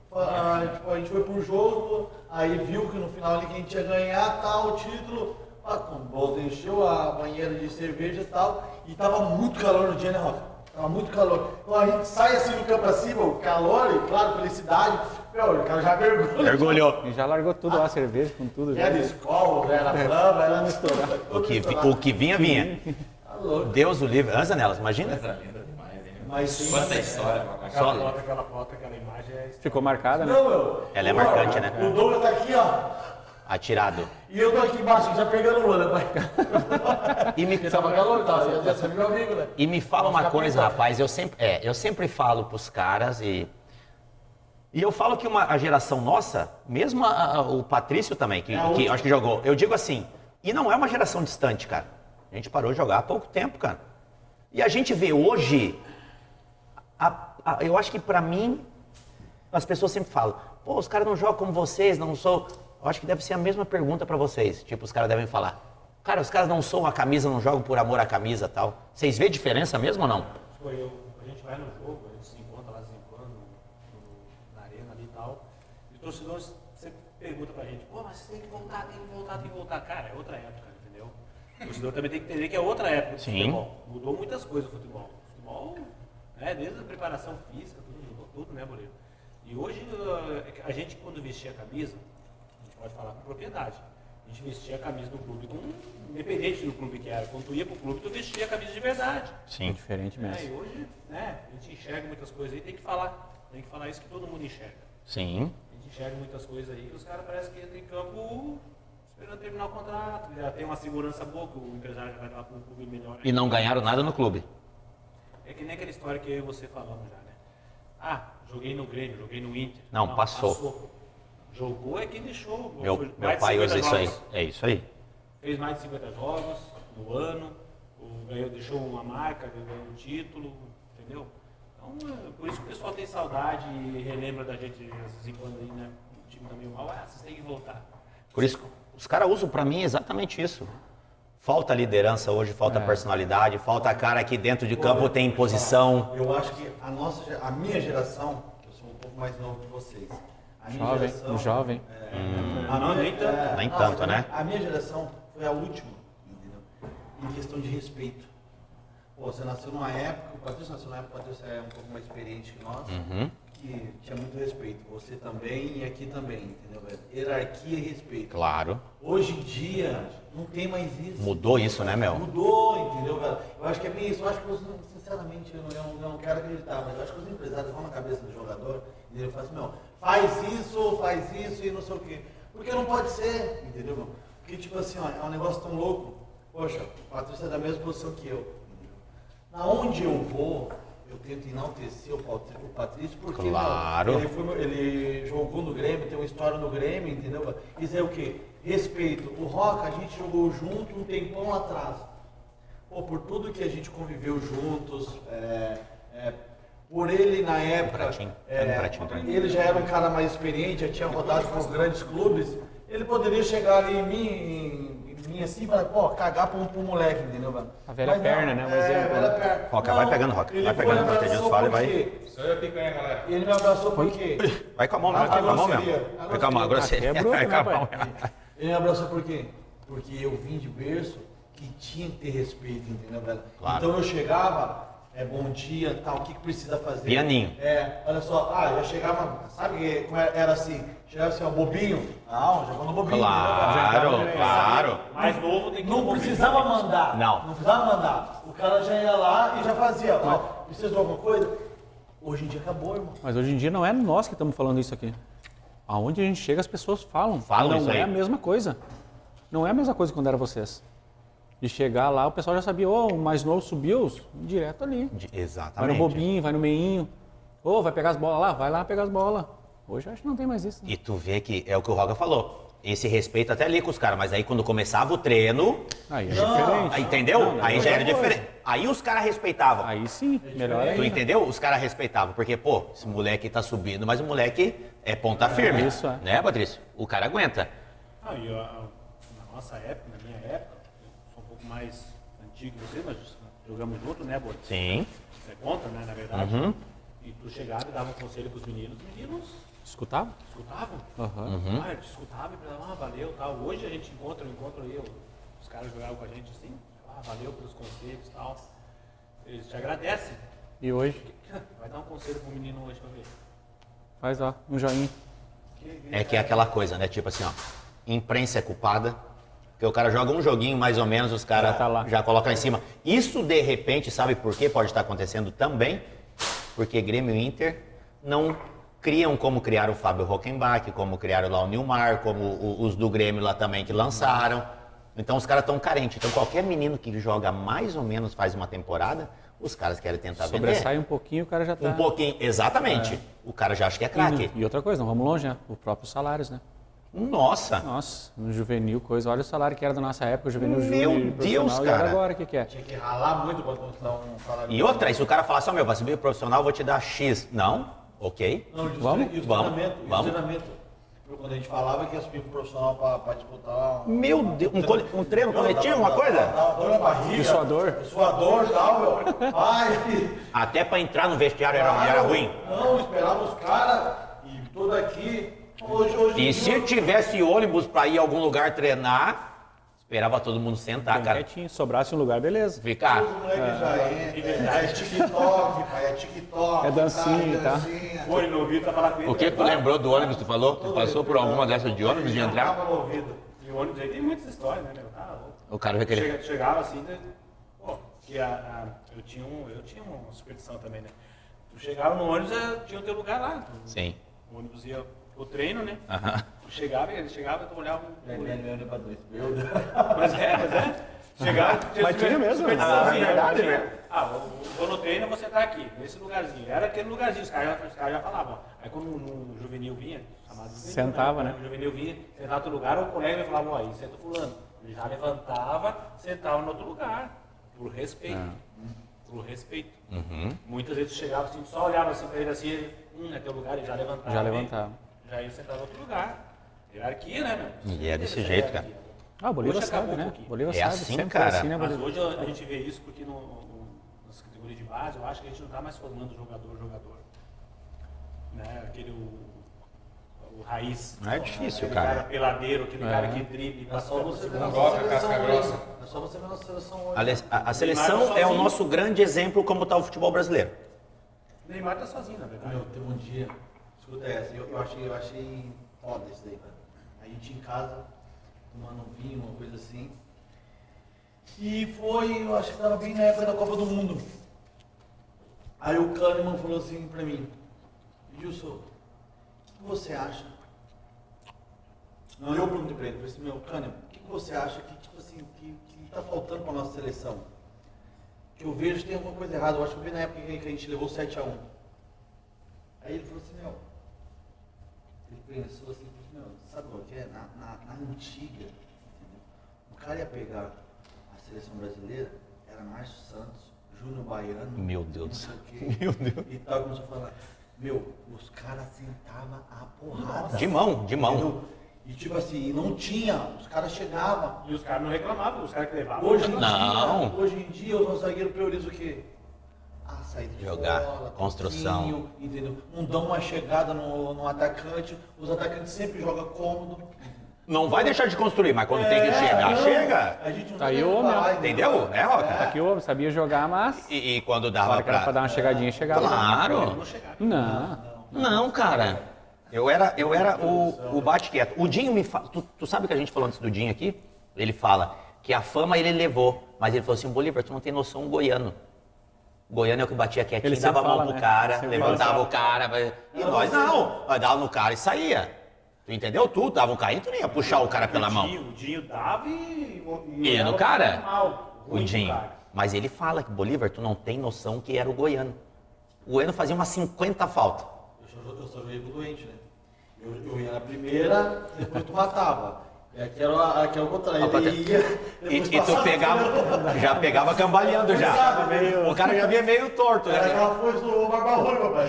S9: A gente foi pro jogo, aí viu que no final ali que a gente ia ganhar tal, o título. Com o bolso encheu a banheira de cerveja e tal. E tava muito calor no dia, né, Roca? Tava muito calor. Então a gente sai assim do campo acima, o calor e, claro, felicidade. Meu, o cara já
S2: Mergulhou.
S3: E já largou tudo lá, cerveja com tudo.
S9: Era escola, era flama, era misturado.
S2: O que vinha, vinha.
S9: Tá louco.
S2: Deus o livre. Anza nelas, imagina.
S9: Mas sim,
S1: Quanta história.
S8: Aquela foto, aquela imagem é...
S3: Ficou marcada, né?
S9: não, meu.
S2: Ela é marcante, né?
S9: O Douglas tá aqui, ó.
S2: Atirado.
S9: E eu tô aqui embaixo, já pegando lona, pai. Porque tava calor, tá? Você ia ser meu amigo, né?
S2: E me fala uma coisa, rapaz, eu sempre falo pros caras e eu falo que a geração nossa, mesmo o Patrício também, que acho que jogou, eu digo assim, e não é uma geração distante, cara. A gente parou de jogar há pouco tempo, cara. E a gente vê hoje, eu acho que pra mim, as pessoas sempre falam, pô, os caras não jogam como vocês, não sou... Eu acho que deve ser a mesma pergunta pra vocês. Tipo, os caras devem falar, cara, os caras não são a camisa, não jogam por amor à camisa e tal. Vocês vêem diferença mesmo ou não?
S8: A gente vai no jogo, a gente se encontra lá de vez em quando, na arena ali e tal. E os torcedores sempre perguntam pra gente, pô, mas você tem que voltar, tem que voltar. Cara, é outra época, entendeu? O torcedor também tem que entender que é outra época do futebol. Mudou muitas coisas o futebol. O futebol, né, desde a preparação física, tudo mudou tudo, né, Boleiro? E hoje, a gente quando vestia a camisa, pode falar com propriedade. A gente vestia a camisa do clube, independente do clube que era. Quando tu ia pro clube, tu vestia a camisa de verdade.
S2: Sim.
S3: É diferente mesmo.
S8: E hoje, né, a gente enxerga muitas coisas aí, tem que falar isso que todo mundo enxerga.
S2: Sim.
S8: A gente enxerga muitas coisas aí e os caras parecem que entram em campo esperando terminar o contrato, já tem uma segurança boa, que o empresário já vai dar para um clube melhor.
S2: E não ganharam nada no clube.
S8: É que nem aquela história que eu e você falamos já, né? Ah, joguei no Grêmio, joguei no Inter.
S2: Não, passou.
S8: Jogou é quem deixou.
S2: Meu pai usa isso aí. É isso aí.
S8: Fez mais de 50 jogos no ano, deixou uma marca, ganhou um título, entendeu? Então, por isso que o pessoal tem saudade e relembra da gente, às vezes, quando aí, né? O time tá meio mal, vocês têm que voltar.
S2: Por isso, os caras usam pra mim exatamente isso. Falta liderança hoje, falta personalidade, falta cara que dentro de campo tem imposição.
S9: Eu acho que a minha geração, eu sou um pouco mais novo que vocês.
S3: Jovem.
S8: Não, nem tanto.
S2: Nem tanto, né?
S9: A minha geração foi a última, entendeu? em questão de respeito. Pô, você nasceu numa época, o Patrício nasceu numa época, o Patrício é um pouco mais experiente que nós, que tinha muito respeito. Você também e aqui também, entendeu, velho? Hierarquia e respeito.
S2: Claro.
S9: Hoje em dia, não tem mais isso.
S2: Mudou isso, né, Mel?
S9: Mudou, entendeu, velho? Eu acho que é bem isso. Eu acho que, sinceramente, eu não quero acreditar, mas eu acho que os empresários vão na cabeça do jogador e ele fala assim, meu, faz isso e não sei o quê. Porque não pode ser, entendeu, meu? Porque, tipo assim, ó, é um negócio tão louco. Poxa, o Patrício é da mesma posição que eu. Aonde eu vou, eu tento enaltecer o Patrício, porque
S2: claro.
S9: Ele jogou no Grêmio, tem uma história no Grêmio, entendeu? Isso é o quê? Respeito. O Roca, a gente jogou junto um tempão atrás. Pô, por tudo que a gente conviveu juntos, por ele na época, ele já era um cara mais experiente, já tinha rodado com os grandes clubes, ele poderia chegar ali em mim assim, para cagar pro moleque, entendeu, mano?
S3: A velha perna, né? Mas
S9: a velha perna.
S2: Roca, vai pegando, Roca. Vai pegando, o Matheus fala e vai.
S4: Sou eu que ganho, galera.
S9: Ele me abraçou por quê?
S2: Vai com a mão, vai com a mão mesmo. Vai com a mão, agora você. Vai com a mão.
S9: Ele me abraçou por quê? Porque eu vim de berço que tinha que ter respeito, entendeu, velho? Claro. Então eu chegava, bom dia, tal, o que precisa fazer?
S2: Pianinho.
S9: Olha só, eu chegava, sabe como era assim? Chegava assim, ó, bobinho. Não, já vou no bobinho.
S2: Claro.
S8: Mais novo tem que
S9: Não precisava mandar.
S2: Não
S9: precisava mandar. O cara já ia lá e já fazia. Ó, precisa de alguma coisa? Hoje em dia acabou, irmão.
S3: Mas hoje em dia não é nós que estamos falando isso aqui. Aonde a gente chega, as pessoas falam.
S2: Falam isso
S3: não
S2: aí.
S3: é a mesma coisa. Não é a mesma coisa quando era vocês. De chegar lá, o pessoal já sabia, o mais novo subiu, direto ali.
S2: Exatamente.
S3: Vai no bobinho, vai no meinho. Vai pegar as bolas lá, vai lá pegar as bolas. Hoje eu acho que não tem mais isso. Né?
S2: E tu vê que é o que o Roga falou. Esse respeito até ali com os caras, mas aí quando começava o treino...
S3: Aí é diferente.
S2: Aí, entendeu? Aí já era diferente. Aí os caras respeitavam.
S3: Aí sim, melhor ainda.
S2: Tu entendeu? Os caras respeitavam, porque, esse moleque tá subindo, mas o moleque é ponta firme.
S3: Isso, é.
S2: Né, Patrício? O cara aguenta.
S8: Na nossa época, na minha época, eu sou um pouco mais antigo que você, mas jogamos junto, né, Borges?
S2: Sim.
S8: Você conta, né, na verdade. E tu chegava e dava um conselho pros meninos, os meninos
S3: escutavam?
S8: Escutavam. Eles escutavam e falavam, valeu, tal. Hoje a gente encontra aí, os caras jogavam com a gente assim, valeu pelos conselhos e tal. Eles te agradecem.
S3: E hoje?
S8: Vai dar um conselho pro menino hoje pra ver.
S3: Faz lá, um joinha.
S2: É que é aquela coisa, né? Tipo assim, imprensa é culpada, porque o cara joga um joguinho mais ou menos, os caras já colocam em cima. Isso, de repente, sabe por que pode estar acontecendo também? Porque Grêmio e Inter não criam como criaram o Fábio Rockenbach, como criaram lá o Nilmar, como os do Grêmio lá também que lançaram. Então os caras estão carentes. Então qualquer menino que joga mais ou menos faz uma temporada, os caras querem tentar vender.
S3: Sobressai um pouquinho, o cara já tá...
S2: Um pouquinho, exatamente. O cara já acha que é craque.
S3: E outra coisa, não vamos longe, né? Os próprios salários, né?
S2: Nossa,
S3: no juvenil, coisa. Olha o salário que era da nossa época, o juvenil
S2: Meu Deus, cara.
S3: E olha agora o que é.
S9: Tinha que ralar muito pra conquistar um salário.
S2: E outra, se o cara falar assim, vai subir profissional, eu vou te dar X. Não? Ok.
S9: Não,
S2: vamos.
S9: Treinamento. Quando a gente falava que ia subir pro profissional pra disputar...
S2: Meu Deus, um treino coletivo, uma coisa?
S9: Dor na barriga. Suador e tal, meu.
S2: Até pra entrar no vestiário era ruim.
S9: Não, esperava os caras e tudo aqui...
S2: E se tivesse ônibus para ir a algum lugar treinar, esperava todo mundo sentar, cara.
S3: Quietinho, sobrasse um lugar, beleza.
S2: Ficar.
S9: Os moleques já é TikTok, pai, é TikTok.
S3: É dancinha, tá?
S8: Foi no ouvido pra falar com ele.
S2: O que tu lembrou do ônibus, tu falou? Tu passou por alguma dessas de ônibus de entrar?
S8: E o ônibus aí tem muitas histórias, né, meu?
S2: O cara vai querer.
S8: Chegava assim, né? Que eu tinha uma superstição também, né? Tu chegava no ônibus, tinha o teu lugar lá.
S2: Sim.
S8: O ônibus ia o treino, né? Tu chegava, tu olhava Mas é. Chegava,
S3: tinha mesmo.
S8: Verdade, né? Vou no treino, você tá aqui, nesse lugarzinho. Era aquele lugarzinho, os caras já falavam. Aí quando no juvenil vinha, chamado juvenil,
S3: sentava, né?
S8: O juvenil vinha, sentava no outro lugar, o colega falava, aí senta fulano. Ele já levantava, sentava no outro lugar. Por respeito. Por respeito. Muitas vezes chegava assim, só olhava assim pra ele assim, é teu lugar, ele já levantava. Já ia sentar no outro lugar. Hierarquia, né, meu?
S2: E é desse jeito, cara.
S3: O Bolívar sabe, né? Bolívar sabe.
S2: Assim, cara.
S3: Assim, né,
S8: mas hoje a gente vê isso porque nas categorias de base, eu acho que a gente não tá mais formando jogador. Né? o raiz.
S2: Não é difícil,
S8: aquele
S2: cara.
S8: peladeiro, aquele cara que drible.
S9: É só você ver a
S4: Gosta,
S9: nossa
S4: casca
S9: seleção
S4: grossa.
S9: hoje. É só você ver a nossa seleção hoje.
S2: A seleção é o nosso grande exemplo como está o futebol brasileiro.
S8: O Neymar tá sozinho, na verdade.
S9: Meu, teve um dia, escuta essa, eu achei foda isso daí, cara. A gente em casa, tomando um vinho, uma coisa assim. E foi, eu acho que tava bem na época da Copa do Mundo. Aí o Kahneman falou assim pra mim, Gilson, o que você acha? Não, eu perguntei pra ele, falei assim, meu, Kahneman, o que você acha que, tipo assim, que tá faltando pra nossa seleção? Que eu vejo que tem alguma coisa errada, eu acho que eu vi na época que a gente levou 7-1. Aí ele falou assim, meu, ele pensou assim, meu, sabe o que é? Na antiga, entendeu? O cara ia pegar a seleção brasileira, era Márcio Santos, Júnior Baiano,
S2: Meu Deus do
S9: não sei
S2: céu.
S9: o quê,
S2: Meu Deus.
S9: e tal, começou a falar, meu, os caras sentavam a porrada.
S2: De mão, de mão.
S9: Entendeu? E tipo assim, não tinha, os caras chegavam.
S8: E os caras não reclamavam, os caras que levavam.
S9: Hoje
S2: Não.
S9: Hoje em dia, os nossos zagueiros priorizam o quê? A saída de
S2: Jogar,
S9: bola,
S2: construção.
S9: toquinho, entendeu? Não dão uma chegada no atacante, os atacantes sempre jogam cômodo.
S2: Não vai deixar de construir, mas quando tem que chegar,
S9: não.
S2: chega.
S9: A gente não
S3: Tá aí
S9: tem
S3: o
S9: que
S3: homem,
S9: falar,
S2: Entendeu? É, Roca?
S3: Tá aqui o homem, sabia jogar, mas
S2: E quando
S3: na hora
S2: dava
S3: que era pra dar uma chegadinha, chegava.
S2: Claro.
S3: Não.
S2: Não, cara. Eu era o bate-quieto. O Dinho me fala. Tu sabe que a gente falou antes do Dinho aqui? Ele fala que a fama ele levou, mas ele falou assim: Bolívar, tu não tem noção, um goiano. Goiano é o que batia quietinho,
S3: Ele sempre
S2: dava a mão
S3: fala,
S2: pro
S3: né?
S2: cara,
S3: Ele sempre
S2: levantava
S3: fala.
S2: o cara. E nós não. Nós dava no cara e saía. Tu entendeu? Tu dava um carinho, tu nem ia puxar o cara pela mão.
S8: O Dinho dava e
S2: E no cara?
S8: mal,
S2: O
S8: ruim pro
S2: Dinho.
S8: cara.
S2: Mas ele fala que, Bolívar, tu não tem noção que era o goiano. O goiano fazia umas 50 faltas.
S9: Eu só joguei com doente, né? Eu ia na primeira, depois tu matava. E aqui era o contrário. Ele ia,
S2: E
S9: depois
S2: tu
S9: passava
S2: pegava, já pegava cambaleando já. O cara já vinha meio torto,
S9: Era
S2: né?
S9: aquela coisa do Barba Ruim, papai.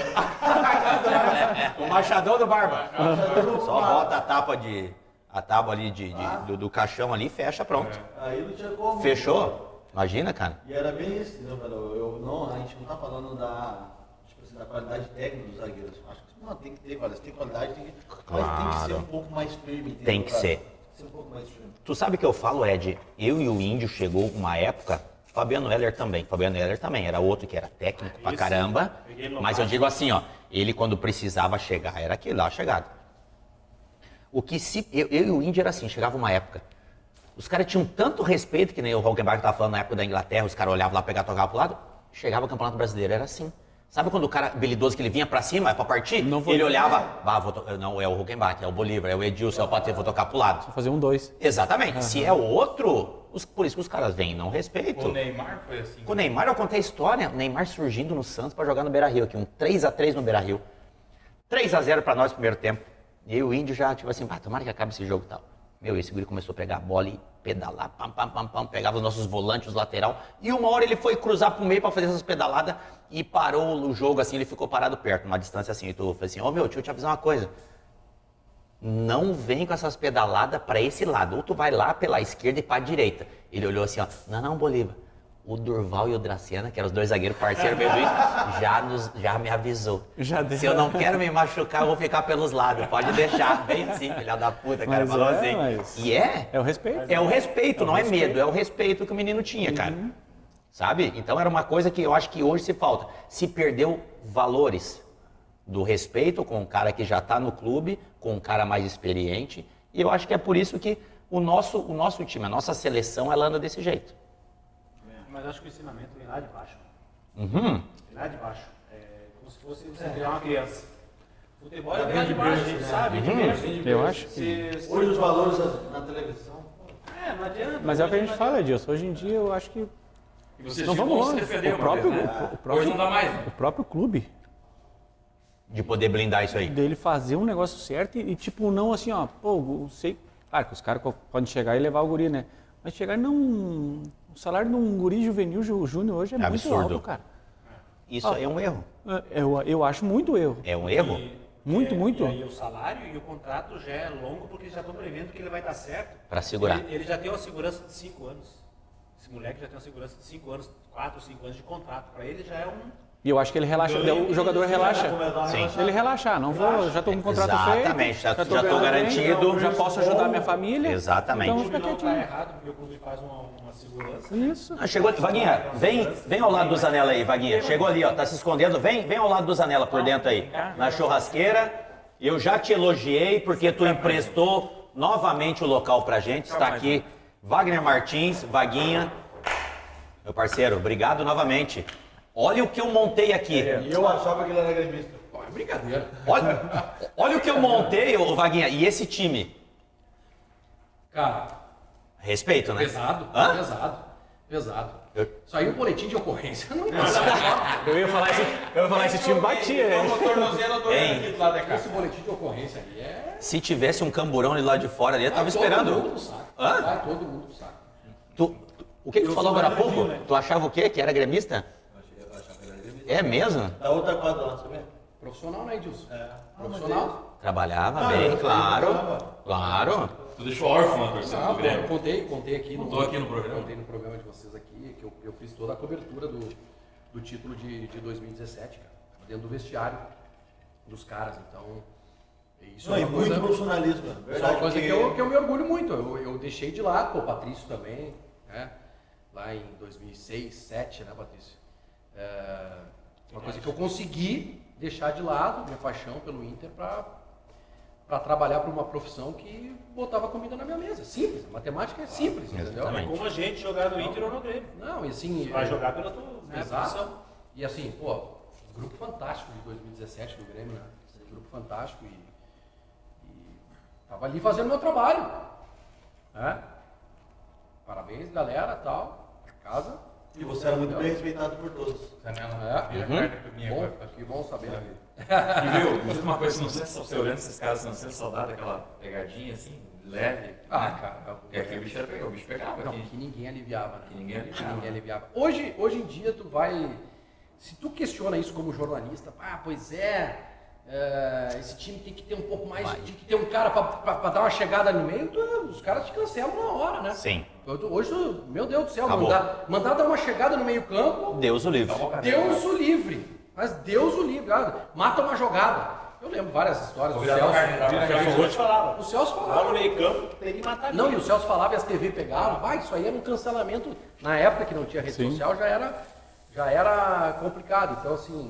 S2: O machadão do Barba. Só bota a tábua ali do caixão ali e fecha, pronto.
S9: Aí não tinha como.
S2: Fechou? Imagina, cara.
S9: E era bem isso, entendeu, velho? A gente não tá falando da qualidade técnica dos zagueiros. Acho que não, tem que ter qualidade. Se tem qualidade, tem que, mas tem que ser um pouco mais firme. Entendeu,
S2: Tem que
S9: cara?
S2: ser.
S9: Ser um pouco mais firme.
S2: Tu sabe o que eu falo, Ed? Eu e o Índio chegou uma época, Fabiano Heller também. Fabiano Heller também era outro que era técnico pra caramba. Mas eu digo assim, ó, ele quando precisava chegar, era aquele lá, a chegada. Eu e o Índio era assim, chegava uma época. Os caras tinham tanto respeito, que nem o Hockenbach estava falando na época da Inglaterra, os caras olhavam lá, pegavam, tocavam pro lado. Chegava o Campeonato Brasileiro, era assim. Sabe quando o cara habilidoso que ele vinha pra cima, pra partir? Ele olhava, não, é o Hockenbach, é o Bolívar, é o Edilson, é o Patê, vou tocar pro lado.
S3: Vou fazer 1-2.
S2: Exatamente. Se é o outro, por isso que os caras vêm, não respeitam.
S4: O Neymar foi assim.
S2: Com o Neymar, eu contei a história, o Neymar surgindo no Santos pra jogar no Beira-Rio aqui, um 3x3 no Beira-Rio. 3x0 pra nós no primeiro tempo. E aí o Índio já, tipo assim, tomara que acabe esse jogo e tal. Meu, esse guri começou a pegar a bola e pedalar, pegava os nossos volantes, os lateral. E uma hora ele foi cruzar pro meio pra fazer essas pedaladas e parou o jogo assim, ele ficou parado perto, uma distância assim. E tu falou assim, meu, deixa eu te avisar uma coisa. Não vem com essas pedaladas pra esse lado. Ou tu vai lá pela esquerda e pra direita. Ele olhou assim, ó, não, Bolívar. O Durval e o Dracena, que eram os dois zagueiros parceiros meus, já me avisou. Se eu não quero me machucar, eu vou ficar pelos lados. Pode deixar. Bem assim, filha da puta, cara.
S3: Mas
S2: Falou
S3: é,
S2: assim.
S3: mas-
S2: E é?
S3: É o respeito.
S2: É o respeito, não é medo. É o respeito que o menino tinha, cara. Sabe? Então era uma coisa que eu acho que hoje se falta. Se perdeu valores do respeito com o cara que já tá no clube, com um cara mais experiente. E eu acho que é por isso que o nosso time, a nossa seleção, ela anda desse jeito.
S8: Mas acho que o ensinamento vem lá de baixo.
S2: Uhum.
S8: Vem lá de baixo. É como se fosse você criar uma criança. Futebol é lá de baixo, sabe? De berço.
S3: Eu acho que...
S9: Hoje os valores na televisão.
S8: Não adianta.
S3: Mas é o que a gente fala, Edilson. Hoje em dia eu acho que
S1: E você
S3: Não,
S1: chegou
S3: vamos
S1: a se
S3: longe.
S1: defender
S3: O
S1: uma
S3: próprio-
S1: vez, né?
S3: o próprio-
S1: Hoje não dá mais, né?
S3: o próprio clube
S2: De poder blindar isso aí.
S3: dele fazer um negócio certo e tipo, não assim, ó, pô, sei. Claro que os caras podem chegar e levar o guri, né? Mas chegar não. O salário de um guri juvenil júnior hoje é muito
S2: absurdo.
S3: alto, cara.
S2: Isso aí é um erro.
S3: Eu acho muito erro.
S2: É um erro?
S3: Muito.
S8: E aí o salário e o contrato já é longo porque eles já estão prevendo que ele vai dar certo.
S2: Pra segurar.
S8: Ele já tem uma segurança de 5 anos. Esse moleque já tem uma segurança de 5 anos, 4, 5 anos de contrato. Para ele já é um...
S3: E eu acho que ele relaxa, o jogador relaxa.
S2: Sim.
S3: Ele relaxa, não vou, já estou com um contrato feito.
S2: Exatamente, já
S3: tô
S2: estou garantido.
S3: Já posso ajudar minha família.
S2: Exatamente.
S3: Então fica
S8: Não
S3: quietinho.
S8: está errado, porque o clube faz uma segurança.
S3: Isso.
S2: Ah, chegou ali. Vaguinha, vem ao lado do Zanella aí, Vaguinha. Chegou ali, ó, tá se escondendo. Vem ao lado do Zanella por dentro aí. Na churrasqueira. Eu já te elogiei porque tu emprestou novamente o local pra gente. Está aqui Wagner Martins, Vaguinha. Meu parceiro, obrigado novamente. Olha o que eu montei aqui.
S9: E eu achava que ele era gremista.
S8: Pô, é brincadeira.
S2: Olha o que eu montei, ô Vaguinha. E esse time?
S8: Cara,
S2: Respeito, né?
S8: pesado,
S2: Hã?
S8: pesado. Isso aí é um boletim de ocorrência. Não
S3: Eu ia falar esse time batia, né?
S8: Esse boletim de ocorrência aí é...
S2: Se tivesse um camburão ali lá de fora ali, eu tava esperando.
S8: Todo mundo pro saco.
S2: Hã?
S8: Vai todo mundo pro saco.
S2: O que tu falou agora há pouco?
S9: né?
S2: Tu achava o quê? Que era gremista?
S8: Eu achava que era gremista.
S2: É mesmo?
S9: Da outra quadra lá, sabia?
S8: Profissional, né, Edilson? Profissional.
S2: Trabalhava bem, claro. Claro.
S1: Tu deixou órfão a torcida
S8: Não,
S1: do Grêmio.
S8: eu contei aqui.
S1: Contou aqui no programa.
S8: Contei no programa de vocês aqui, que eu fiz toda a cobertura do título de 2017, cara. Dentro do vestiário dos caras, então... Isso
S9: Não,
S8: é
S9: e
S8: uma
S9: muito
S8: coisa,
S9: profissionalismo.
S8: isso é uma
S9: Verdade,
S8: coisa que
S9: porque-
S8: eu me orgulho muito. Eu deixei de lado, pô, o Patrício também, né? Lá em 2006, 2007, né, Patrício? Uma coisa que eu consegui deixar de lado, minha paixão pelo Inter, para trabalhar para uma profissão que botava comida na minha mesa. Simples, a matemática é simples, entendeu?
S2: Exatamente.
S8: Como a gente jogar no Inter ou no Grêmio. Não, e assim...
S10: Vai jogar pela tua
S8: Exato.
S10: posição.
S8: E assim, pô, grupo fantástico de 2017 do Grêmio, né? Grupo fantástico e tava ali fazendo meu trabalho, né? Parabéns, galera, tal, casa.
S9: E você era muito bem respeitado por todos.
S8: Que bom saber.
S1: E viu, diz uma coisa, não sei se você olhando esses caras, não sei se saudade daquela pegadinha assim, leve.
S8: Cara,
S1: Porque aqui o bicho pegava
S8: não,
S1: aqui.
S8: que ninguém aliviava, né?
S1: Que ninguém aliviava.
S8: Hoje em dia tu vai, se tu questiona isso como jornalista, pois esse time tem que ter um pouco mais, tem que ter um cara para dar uma chegada no meio, os caras te cancelam na hora, né?
S2: Sim.
S8: Hoje, meu Deus do céu,
S2: Acabou.
S8: mandar dar uma chegada no meio campo,
S2: Deus o livre.
S8: Deus o livre. Mas Deus o livre, cara. Mata uma jogada. Eu lembro várias histórias do Celso.
S10: Falava.
S8: O Celso
S10: Lá no
S8: falava.
S10: meio campo tem que matar.
S8: Não, e o Celso falava e as TV pegavam. Isso aí era um cancelamento. Na época que não tinha rede social, já era complicado. Então, assim...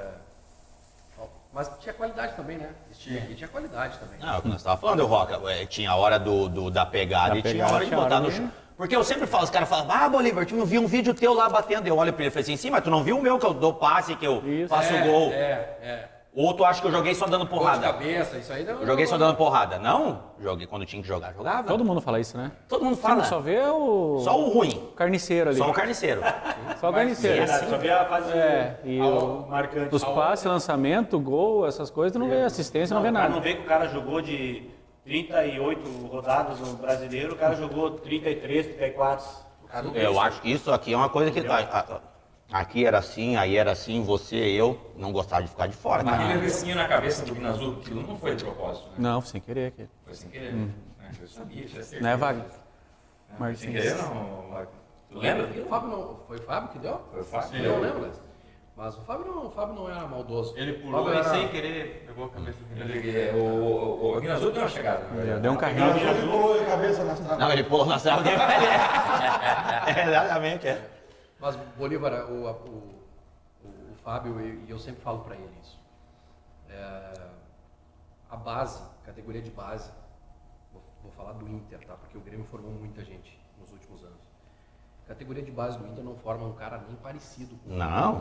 S8: Mas tinha qualidade também, né? Esse time aqui tinha qualidade também.
S2: Não, é o que nós estávamos falando, Roca. Tinha a hora da pegada e tinha a hora de botar no chão. Porque eu sempre falo, os caras falam, Bolívar, tu não viu um vídeo teu lá batendo. Eu olho pra ele e falei assim, sim, mas tu não viu o meu que eu dou passe, que eu faço o gol. Ou tu acha que eu joguei só dando
S8: Gol de
S2: porrada?
S8: cabeça, isso aí não.
S2: Eu joguei só dando porrada. Não, joguei quando tinha que jogar, jogava.
S3: Todo mundo fala isso, né?
S2: Todo mundo
S3: Você
S2: fala.
S3: não só vê o
S2: Só o ruim,
S3: carniceiro ali.
S2: só o carniceiro.
S3: Só o carniceiro.
S10: Só vê a fase
S3: E
S10: marcante.
S3: os passes, lançamento, gol, essas coisas, tu não vê assistência, não vê
S10: O cara
S3: nada.
S10: não vê que o cara jogou de 38 rodadas no brasileiro, o cara jogou 33, 34.
S2: Eu acho que isso aqui é uma coisa que... Aqui era assim, aí era assim, você, eu, não gostava de ficar de fora,
S1: Mas
S2: cara.
S1: aquele risquinho na cabeça do Guinazul, aquilo não foi de propósito, né?
S3: Não, sem querer. Aqui.
S1: Foi sem querer. Né? Eu sabia, tinha certeza.
S3: Não é Wagner?
S1: Sem
S3: Martins.
S1: querer não, Wagner. Tu lembra?
S8: O Fábio não. Foi o Fábio que deu?
S1: Foi o Fábio.
S8: Eu não lembro, mas o Fábio não era maldoso.
S4: Ele
S8: O
S4: pulou
S8: Fábio
S4: e
S8: era-
S4: sem querer pegou a cabeça dele.
S1: O Guinazul deu uma chegada. Né?
S3: Deu um carrinho.
S9: Ele pulou a cabeça nas travas.
S2: Não, ele pulou na sala dele. Exatamente,
S8: Mas, Bolívar, o Fábio, e eu sempre falo para ele isso. A base, categoria de base, vou falar do Inter, tá? Porque o Grêmio formou muita gente nos últimos anos. A categoria de base do Inter não forma um cara nem parecido com
S2: Não.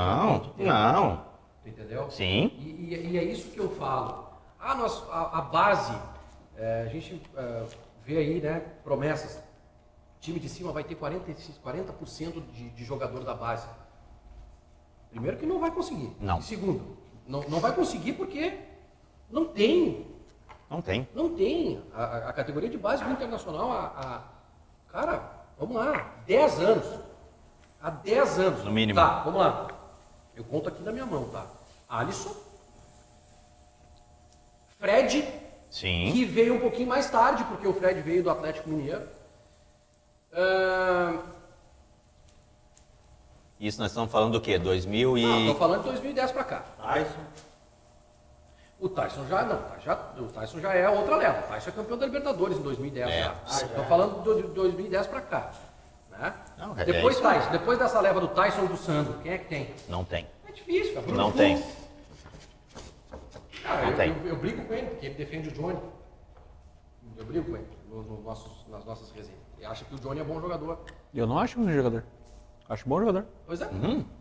S8: Tu entendeu?
S2: Sim.
S8: E é isso que eu falo. A base, a gente vê aí, né, promessas. O time de cima vai ter 40% de jogador da base. Primeiro que não vai conseguir.
S2: Não.
S8: E segundo, não vai conseguir porque não tem.
S2: Não tem.
S8: Não tem. A categoria de base do Internacional, cara, vamos lá, 10 anos. Há 10 anos.
S2: No mínimo.
S8: Tá, vamos lá. Eu conto aqui na minha mão, tá? Alisson, Fred,
S2: Sim.
S8: que veio um pouquinho mais tarde, porque o Fred veio do Atlético Mineiro.
S2: Isso nós estamos falando do quê? 2000 e...
S7: Não, estou falando de 2010 para cá.
S9: Tyson.
S7: O Tyson já não, o Tyson já é outra leva. O Tyson é campeão da Libertadores em 2010 já. Estou falando de 2010 para cá. Né?
S2: Não,
S7: depois Tyson, depois dessa leva do Tyson e do Sandro, quem é que tem?
S2: Não tem.
S7: É difícil, cara.
S2: Não tem.
S7: Cara,
S2: Não tem.
S7: eu brigo com ele, porque ele defende o Johnny. Eu brigo com ele nas nossas resenhas. Ele acha que o Johnny é bom jogador.
S3: Eu não acho ruim jogador. Acho bom jogador.
S7: Pois é.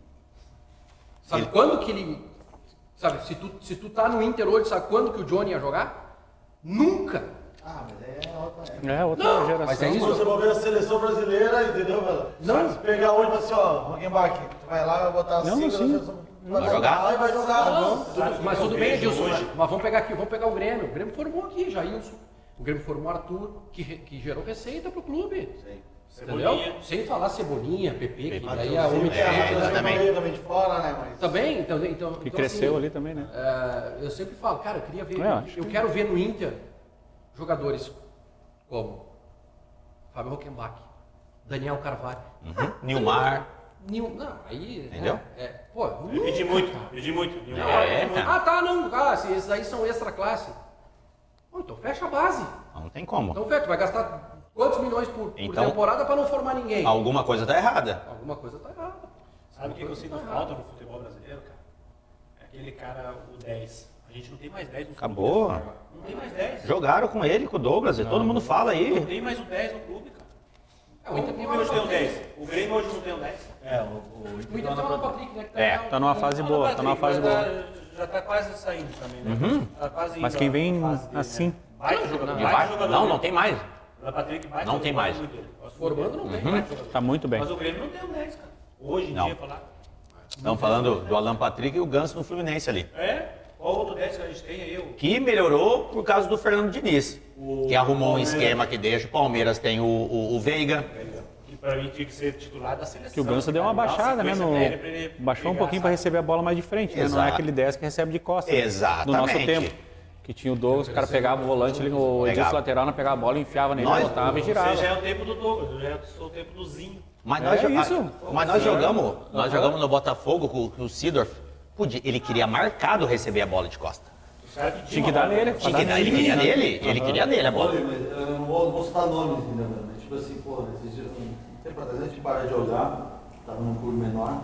S7: Sabe quando que ele... Sabe, se tu tá no Inter hoje, sabe quando que o Johnny ia jogar? Nunca.
S9: Ah, mas é outra época.
S3: É, outra geração.
S7: Mas é isso.
S9: Você vai ver a seleção brasileira, entendeu, velho?
S7: Não.
S9: Se pegar hoje e falar assim, ó, Rockenbach, tu vai lá, vai botar
S3: Não,
S9: assim,
S3: sim.
S9: vai jogar e vai jogar.
S7: Mas tudo bem, Edilson. Mas vamos pegar aqui, vamos pegar o Grêmio. O Grêmio formou aqui, Jailson. O Grêmio formou Arthur, que gerou receita pro clube. Entendeu? Sem falar Cebolinha, PP, que daí é homem de
S9: Também de fora, né? Mas...
S7: Também, então
S3: Que cresceu ali também, né?
S7: Eu sempre falo, cara, eu queria ver.
S3: acho
S7: Eu quero ver no Inter jogadores como Fábio Rockenbach, Daniel Carvalho.
S2: Nilmar.
S7: Não, aí.
S2: Entendeu?
S7: Pô,
S10: Eu pedi muito.
S7: Ah, tá, não. Ah, se esses aí são extra classe. Então fecha a base.
S2: Não tem como.
S7: Então fecha, tu vai gastar quantos milhões por
S2: Então,
S7: temporada para não formar ninguém?
S2: Alguma coisa tá errada.
S7: Alguma coisa tá errada.
S10: Sabe o que eu sinto falta no futebol brasileiro, cara? É aquele cara, o 10. A gente não tem mais 10 no clube.
S2: Acabou.
S10: Não tem mais 10.
S2: Jogaram com ele, com o Douglas, e todo mundo fala
S10: Não
S2: aí.
S10: tem mais o 10 no clube, cara.
S7: O Inter
S10: O clube hoje tem o 10. O Grêmio hoje não tem o 10.
S7: O Inter tem o Alan Patrick, né? Que
S3: Tá numa fase boa, tá numa fase boa.
S10: Já tá quase saindo também, né? Tá quase
S3: Mas
S10: indo
S3: quem
S10: à
S3: vem
S10: fase dele,
S3: assim...
S10: né? Baita jogador.
S2: E
S10: baita
S2: vai?
S10: jogador.
S2: Não tem mais.
S10: O Patrick baita
S2: Não tem
S10: jogador,
S2: mais.
S10: muito dele. Gosto
S7: Formando
S10: muito
S7: não
S10: dele.
S7: tem.
S10: Baita jogador.
S3: Tá muito bem.
S10: Mas o Grêmio não tem o 10, cara. Hoje em
S2: Não.
S10: dia, falar.
S2: Estamos falando do Alan Patrick e o Ganso no Fluminense ali.
S10: Qual outro 10 que a gente tem aí?
S2: Que melhorou por causa do Fernando Diniz. Que arrumou um esquema que deixa. O Palmeiras tem o Veiga.
S10: Que pra mim tinha que ser titular da seleção.
S3: Que o Ganso deu uma baixada, né? Baixou um pouquinho para receber a bola mais de frente, né? Não é aquele 10 que recebe de costas.
S2: Exatamente.
S3: No nosso tempo. Que tinha o Douglas, o cara pegava o volante, o Edilson lateral, não pegava a bola, enfiava nele, botava e girava.
S10: Você já é o tempo do Douglas, eu já sou o tempo do Zinho.
S2: Mas nós jogamos no Botafogo com o Sidorf. Ele queria marcado receber a bola de costa.
S3: Tinha que dar nele.
S2: Ele queria nele. Ele queria nele a bola.
S9: Eu não vou citar nomes, entendeu? Tipo assim, pô, esses dias, um tempo atrás a gente parou de jogar, tava num clube menor.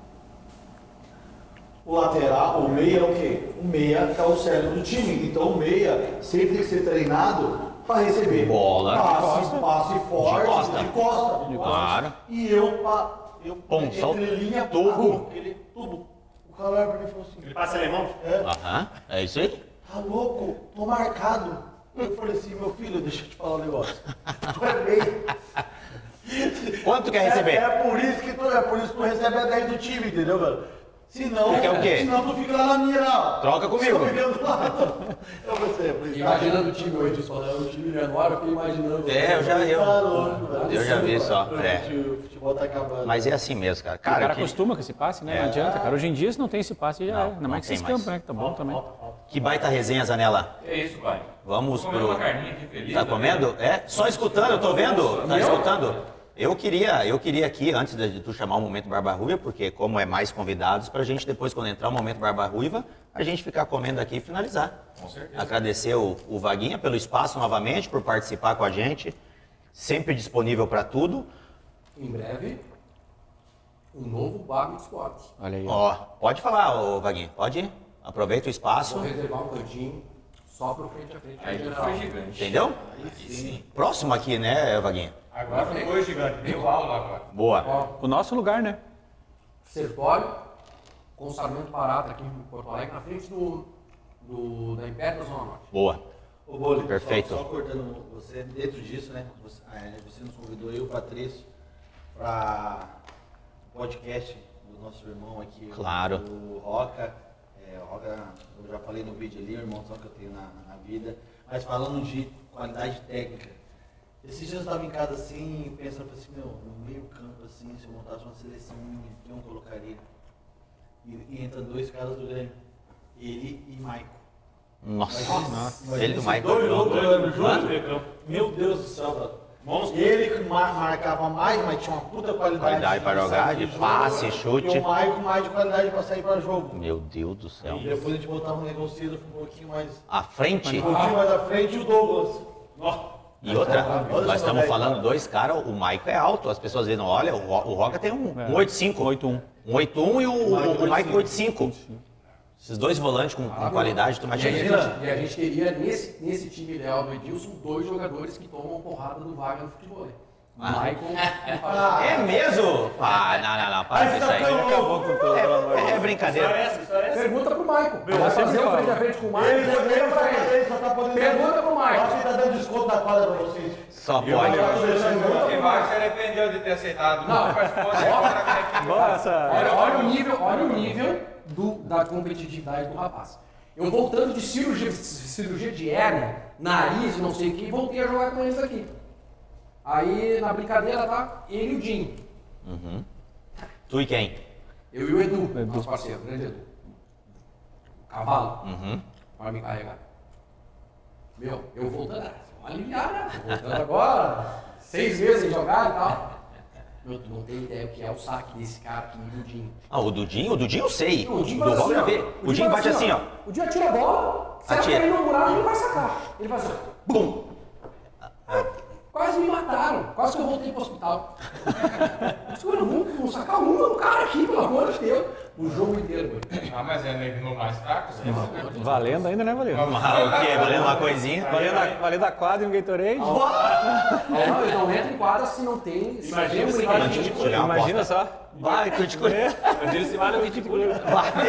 S9: O lateral, o meia é o quê? O meia é o cérebro do time. Então o meia sempre tem que ser treinado para receber
S2: bola,
S9: passe forte, de costa.
S2: Claro.
S9: E eu
S2: Ponção,
S9: entre linha,
S2: tubo.
S9: tubo. O cara olha pra mim e falou assim:
S10: Ele passa alemão?
S2: É isso aí.
S9: tá louco? Tô marcado. Eu falei assim: meu filho, deixa eu te falar um negócio. Tu é meia.
S2: Quanto quer receber?
S9: É por isso que tu recebe a 10 do time, entendeu, velho? Senão,
S2: Tu quer o quê?
S9: senão tu fica lá na minha, não.
S2: Troca comigo.
S9: Eu você, por isso.
S7: Imaginando o time hoje, falando o time menor, eu fiquei imaginando.
S2: Eu já vi só.
S9: O futebol tá acabando.
S2: Mas é assim mesmo, cara.
S3: O cara acostuma com esse passe, né? Não adianta, cara. Hoje em dia, se não tem esse passe, já é. Ainda mais que esses campos, né? Que tá bom também.
S2: Que baita resenha, Zanella.
S1: É isso, pai.
S2: Vamos
S1: Tô comendo uma carninha aqui feliz.
S2: Tá comendo? Só escutando, eu tô vendo. Tá escutando? Eu queria aqui, antes de tu chamar o Momento Barba Ruiva, porque como é mais convidados, pra gente depois, quando entrar o Momento Barba Ruiva, a gente ficar comendo aqui e finalizar.
S1: Com certeza.
S2: Agradecer o Vaguinha pelo espaço novamente, por participar com a gente. Sempre disponível para tudo.
S7: Em breve, um novo bar de esportes.
S3: Olha aí.
S2: Ó, pode falar, ô Vaguinha, pode ir. Aproveita o espaço.
S7: Vou reservar um cantinho só pro frente a frente.
S1: Aí tu foi gigante.
S2: Entendeu? Próximo aqui, né, Vaguinha?
S10: Agora foi gigante, deu aula agora.
S2: Boa.
S3: O nosso lugar, né?
S7: Sertório, com Sarmento Barata aqui em Porto Alegre, na frente da Império da Zona Norte.
S2: Boa.
S9: Ô, Boli,
S2: Perfeito.
S9: Só cortando você, dentro disso, né? Você nos convidou, eu e o Patrício, para o podcast do nosso irmão aqui,
S2: Claro.
S9: o Roca. O Roca, eu já falei no vídeo ali, o irmãozão que eu tenho na vida. Mas falando de qualidade técnica. Esses dias eu estava em casa assim, pensando assim, no meio campo assim, se eu montasse uma seleção, quem eu colocaria? E entra dois caras do Grêmio, ele e Maicon.
S2: Nossa.
S9: Imagina
S2: Ele do
S9: esses
S2: Maicon.
S9: dois jogando juntos. Meu Deus do céu, Ele que marcava mais, mas tinha uma puta qualidade
S2: para jogar, de passe, chute.
S9: E o Maicon mais de qualidade para sair para jogo.
S2: Meu Deus do céu.
S9: E depois a gente botava um negociado um pouquinho mais...
S2: À frente?
S9: Um pouquinho mais à frente e o Douglas.
S2: E outra, nós estamos falando dois caras, o Maicon é alto, as pessoas dizem, olha, o Roca tem um 8'5".
S3: 8'1".
S2: Um 8'1 e o Maicon 8'5". Esses dois volantes com qualidade, tu imagina.
S7: E a gente teria nesse time ideal do Edilson 2 jogadores que tomam porrada do Wagner no futebol. O Maicon.
S2: É mesmo? Não, para com isso aí.
S3: Acabou com tudo, pelo amor de Deus.
S2: É brincadeira.
S7: Pergunta pro Maicon. Vai fazer o frente a frente com o Maicon.
S9: Ele pra ele, só tá podendo...
S7: Pergunta pro Maicon.
S9: Acho que tá dando desconto da quadra pra vocês.
S2: Só pode.
S4: E Marcos se arrependeu de ter aceitado. Não participou
S7: Olha o nível da competitividade do rapaz. Eu voltando de cirurgia de hérnia, nariz, não sei o que, voltei a jogar com eles aqui. Aí na brincadeira tá ele e o Dinho.
S2: Uhum. Tu e quem?
S7: Eu e o Edu, nosso parceiro, grande Edu. Cavalo.
S2: Uhum.
S7: Para me carregar. Meu, eu voltando, aliviar, né? Voltando agora, 6 meses sem jogar e tal. Meu, tu não tem ideia o que é o saque desse cara aqui, o Dudinho.
S2: Ah, o Dudinho eu sei.
S7: O Dudinho
S2: do Rock já vê. O Dudinho bate assim, ó.
S7: O Dudinho atira a bola, se ela cair no buraco, ele vai sacar. Ele vai assim, bum! Quase me mataram, quase que eu voltei pro hospital. Mas vamos sacar um cara aqui, pelo amor de Deus. O jogo inteiro, mano.
S4: Ah, mas é no mais fraco?
S3: Valendo ainda, né, Valendo?
S2: O quê? Valendo uma coisinha?
S3: Valendo a quadra e um Gatorade?
S7: Não, ele não entra em quadra se não tem...
S3: Imagina só.
S2: Vai, critico.
S3: Imagina se vale o 20
S9: Olha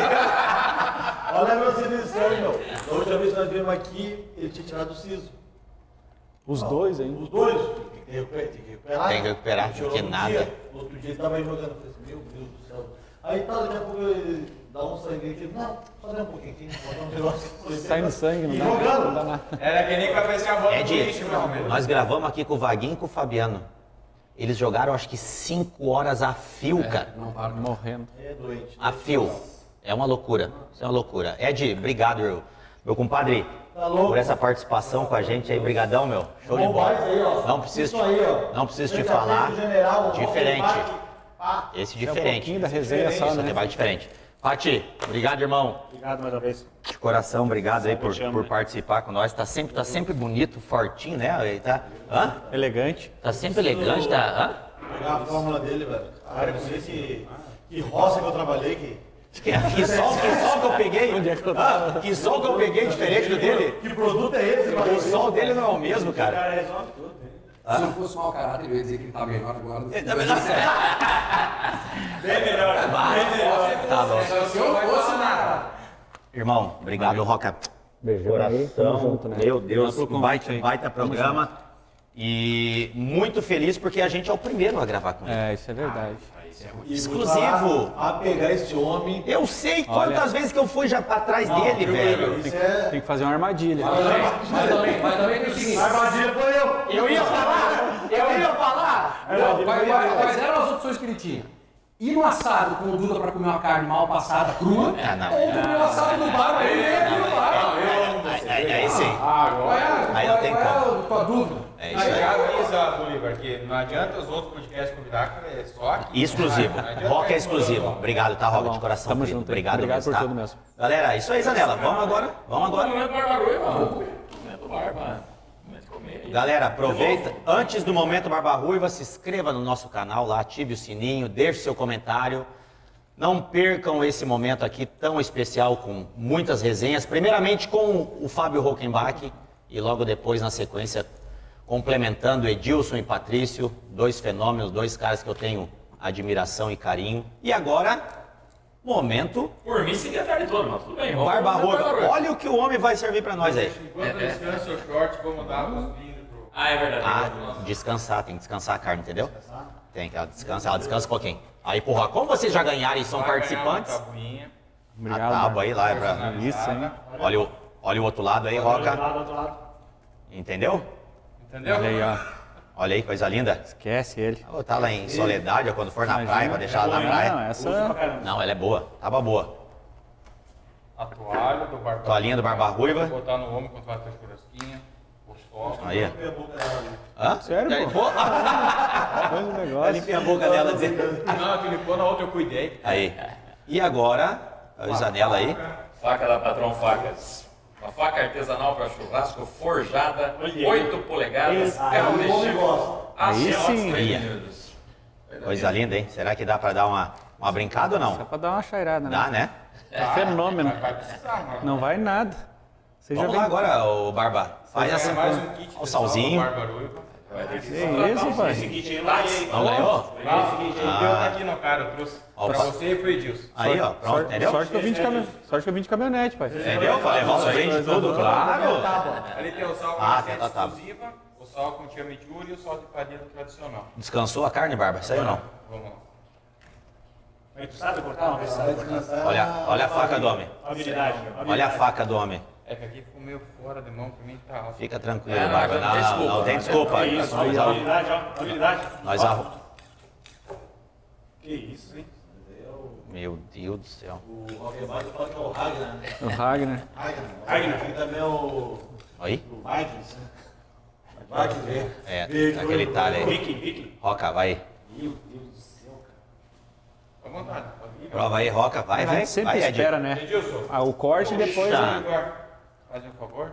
S9: a minha seleção, meu. Da última vez que nós viemos aqui, ele tinha tirado o siso.
S3: Os dois, hein?
S9: Os dois. Tem que recuperar.
S2: Tem que recuperar, porque nada.
S9: No outro dia ele tava aí jogando. Eu falei assim, meu Deus do céu. Aí tá, daqui a pouco ele dá um sangue aqui. Não, só dá um pouquinho aqui. Botar um negócio.
S3: Sai no sangue,
S9: E
S3: não
S9: jogando.
S3: dá nada.
S4: Era que nem cabecear a bola do lixo, meu amigo.
S2: Nós gravamos aqui com o Vaguinho e com o Fabiano. Eles jogaram acho que 5 horas a fio, cara.
S7: Não para
S3: Morrendo.
S9: É doente.
S2: A fio. É uma loucura. Isso é uma loucura. Ed, obrigado, meu compadre.
S9: Tá louco?
S2: Por essa participação com a gente aí, brigadão, meu. Show de bola.
S9: Aí, ó.
S2: Não preciso,
S9: Isso aí, ó.
S2: não preciso te
S9: Frente a
S2: falar.
S9: frente do general,
S2: Diferente. Esse
S3: É um
S2: diferente.
S3: pouquinho da resenha só,
S2: Esse
S3: né?
S2: vai diferente. Pati, obrigado, irmão.
S10: Obrigado mais uma vez.
S2: De coração, obrigado aí por
S10: chama, né?
S2: participar com nós. Tá sempre bonito, fortinho, né? Ele tá,
S3: Elegante.
S2: tá sempre elegante, tá?
S9: Pegar a fórmula dele, velho. Cara, não sei que roça que eu trabalhei,
S2: Que sol que eu peguei?
S3: Onde é que eu tava?
S2: Que sol que eu peguei diferente do dele?
S9: que produto é esse,
S2: O
S9: velho?
S2: sol dele não é o mesmo, cara.
S9: Resolve tudo.
S7: Se não fosse mau caráter, eu ia dizer que ele tá melhor agora.
S4: Bem melhor.
S2: Tá bom.
S7: Se eu fosse nada.
S2: Irmão, obrigado, Roca.
S3: Beijão aí. Tamo junto, né?
S2: Meu Deus,
S3: Obrigado pelo convite aí.
S2: baita programa. E muito feliz porque a gente é o primeiro a gravar com ele.
S3: É, isso é verdade.
S2: Exclusivo.
S9: A pegar esse homem.
S2: Eu sei quantas
S3: Olha.
S2: vezes que eu fui já atrás dele, velho.
S9: Isso é.
S3: Tem que fazer uma armadilha.
S7: Mas também tem o seguinte.
S9: Armadilha foi eu.
S2: Eu ia falar!
S7: Quais eram as opções que ele tinha? Ir no assado com o Duda pra comer uma carne mal passada, crua, ou comer o assado no bar pra comer aqui no bar.
S2: Aí sim. Aí não tem
S7: Qual é
S2: como.
S7: a tua dúvida?
S2: É
S4: Mas
S2: isso aí.
S4: já avisa, Bolívar, que não adianta os outros podcasts convidar, cara, é só aqui.
S2: Exclusivo.
S4: Não adianta
S2: Rock é
S4: ir
S2: exclusivo. Obrigado, tá, Rock, de coração.
S3: Tamo
S2: querido.
S3: junto.
S2: Obrigado
S3: Obrigado
S2: mesmo,
S3: por
S2: tá?
S3: tudo mesmo.
S2: Galera, isso aí, Zanella. Vamos agora.
S1: Momento Barbaruiva, vamos comer. Momento Barba. Momento comer.
S2: Galera, aproveita. Antes do Momento Barba Ruiva, se inscreva no nosso canal lá, ative o sininho, deixe seu comentário. Não percam esse momento aqui tão especial com muitas resenhas. Primeiramente com o Fábio Rockenbach e logo depois, na sequência, complementando Edilson e Patrício, dois fenômenos, dois caras que eu tenho admiração e carinho. E agora, momento
S1: Por mim, seria a tarde toda, mas tudo bem. vamos
S2: Barba
S1: pro momento
S2: Ruiva. Olha o que o homem vai servir pra nós aí.
S4: Enquanto descansa o short, vamos dar os vinhos pro...
S1: Ah, é verdade.
S2: Ah, descansar, tem que descansar a carne, entendeu? Tem que ela descansa um pouquinho. Aí, porra, como vocês já ganharam e são participantes,
S3: Obrigado.
S2: a tábua aí lá é pra...
S3: Isso, hein?
S2: Olha o outro lado aí, Roca.
S10: Outro lado.
S2: Entendeu?
S4: Entendeu?
S3: Olha aí, ó.
S2: Olha aí, coisa linda.
S3: Esquece ele.
S2: Vou botar lá em Soledade, ó, quando for na
S3: Imagina.
S2: praia, pra deixar ela na
S3: Não,
S2: praia.
S3: essa...
S2: Não, ela é boa, tava boa.
S4: A toalha do Barba
S2: Toalhinha do Barba Ruiva.
S4: Vou botar no ombro quando vai ter churrasquinha.
S2: Aí. Hã?
S3: Sério, pô? Faz um negócio.
S2: Limpei a boca dela dizendo.
S4: Não, a Filipona, a outra eu cuidei.
S2: Aí. E agora, a Isanela aí.
S1: Faca da Patrão Facas. Uma faca artesanal para churrasco, forjada, 8 polegadas, ferro mexido.
S3: Aí sim.
S1: 3 minutos.
S2: Coisa linda, hein? Será que dá pra dar uma brincada ou não?
S3: Dá pra dar uma chairada, né?
S2: Dá, né?
S3: É fenômeno.
S4: Vai precisar, mano.
S3: Não vai nada. Você já
S2: Vamos
S3: vem...
S2: lá agora, ô Barba. Faz essa.
S4: Mais um kit
S2: Olha o salzinho.
S1: Vai ter que
S3: Que isso, pai?
S10: Esse kit aí eu não ganhei.
S2: Não ganhou?
S4: Esse kit aí tá aqui no cara, eu trouxe.
S2: Ó,
S4: Pra você e pro Edilson.
S2: Aí, ó. Pronto, entendeu?
S3: Sorte que eu vim de caminhonete, pai.
S2: Entendeu? Pra levar os brindes tudo, claro.
S4: Ali tem o sal com
S2: Ah,
S4: receita
S2: tá, tá.
S4: exclusiva, o sal com chimichurri e o sal de palheiro tradicional.
S2: Descansou a carne, Barba? Saiu não?
S4: Vamos lá.
S10: Mas tu sabe cortar uma vez?
S2: Olha a faca do homem.
S10: Habilidade.
S2: Olha a faca do homem.
S4: É que aqui ficou meio fora de mão, pra mim tá alto.
S2: Fica tranquilo, Barba. Não tem desculpa.
S10: Isso, habilidade, ó. Habilidade.
S2: Nós arrumamos.
S10: Que isso, hein?
S2: Meu Deus do céu.
S9: O Rock'n'Bike fala que é o Ragnar, né?
S3: O Ragnar.
S9: Ragnar. Aqui também é o
S2: Aí?
S9: Vikings, né? Vikings,
S2: É, aquele talho aí.
S10: Viking.
S2: Roca, vai.
S9: Meu Deus do céu, cara.
S4: Tá à vontade, pode ir.
S2: Prova aí, Roca. Vai,
S3: A
S2: vai.
S3: gente sempre
S2: Vai, Ed.
S3: espera, né?
S4: Edilson,
S3: Ah, o corte e depois...
S2: Tá.
S3: né?
S4: faz um favor.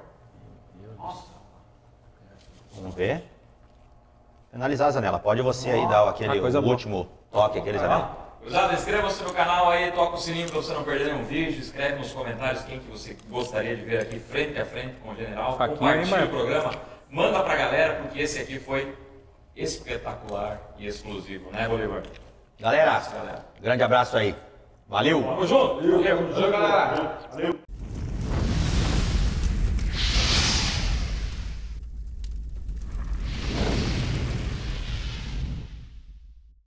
S2: Vamos ver. Finalizar, Zanella. Pode você aí dar aquele
S3: coisa boa.
S2: último toque, aquele, Zanella.
S1: Cruzada, inscreva-se no canal aí, toca o sininho para você não perder nenhum vídeo, escreve nos comentários quem que você gostaria de ver aqui frente a frente com o General,
S3: Faquinha,
S1: compartilha
S3: hein,
S1: o programa, manda pra galera, porque esse aqui foi espetacular e exclusivo, né, Bolívar?
S2: Galera,
S1: Galera.
S2: grande abraço aí. Valeu!
S1: Tamo junto!
S4: Valeu, galera.
S10: Valeu.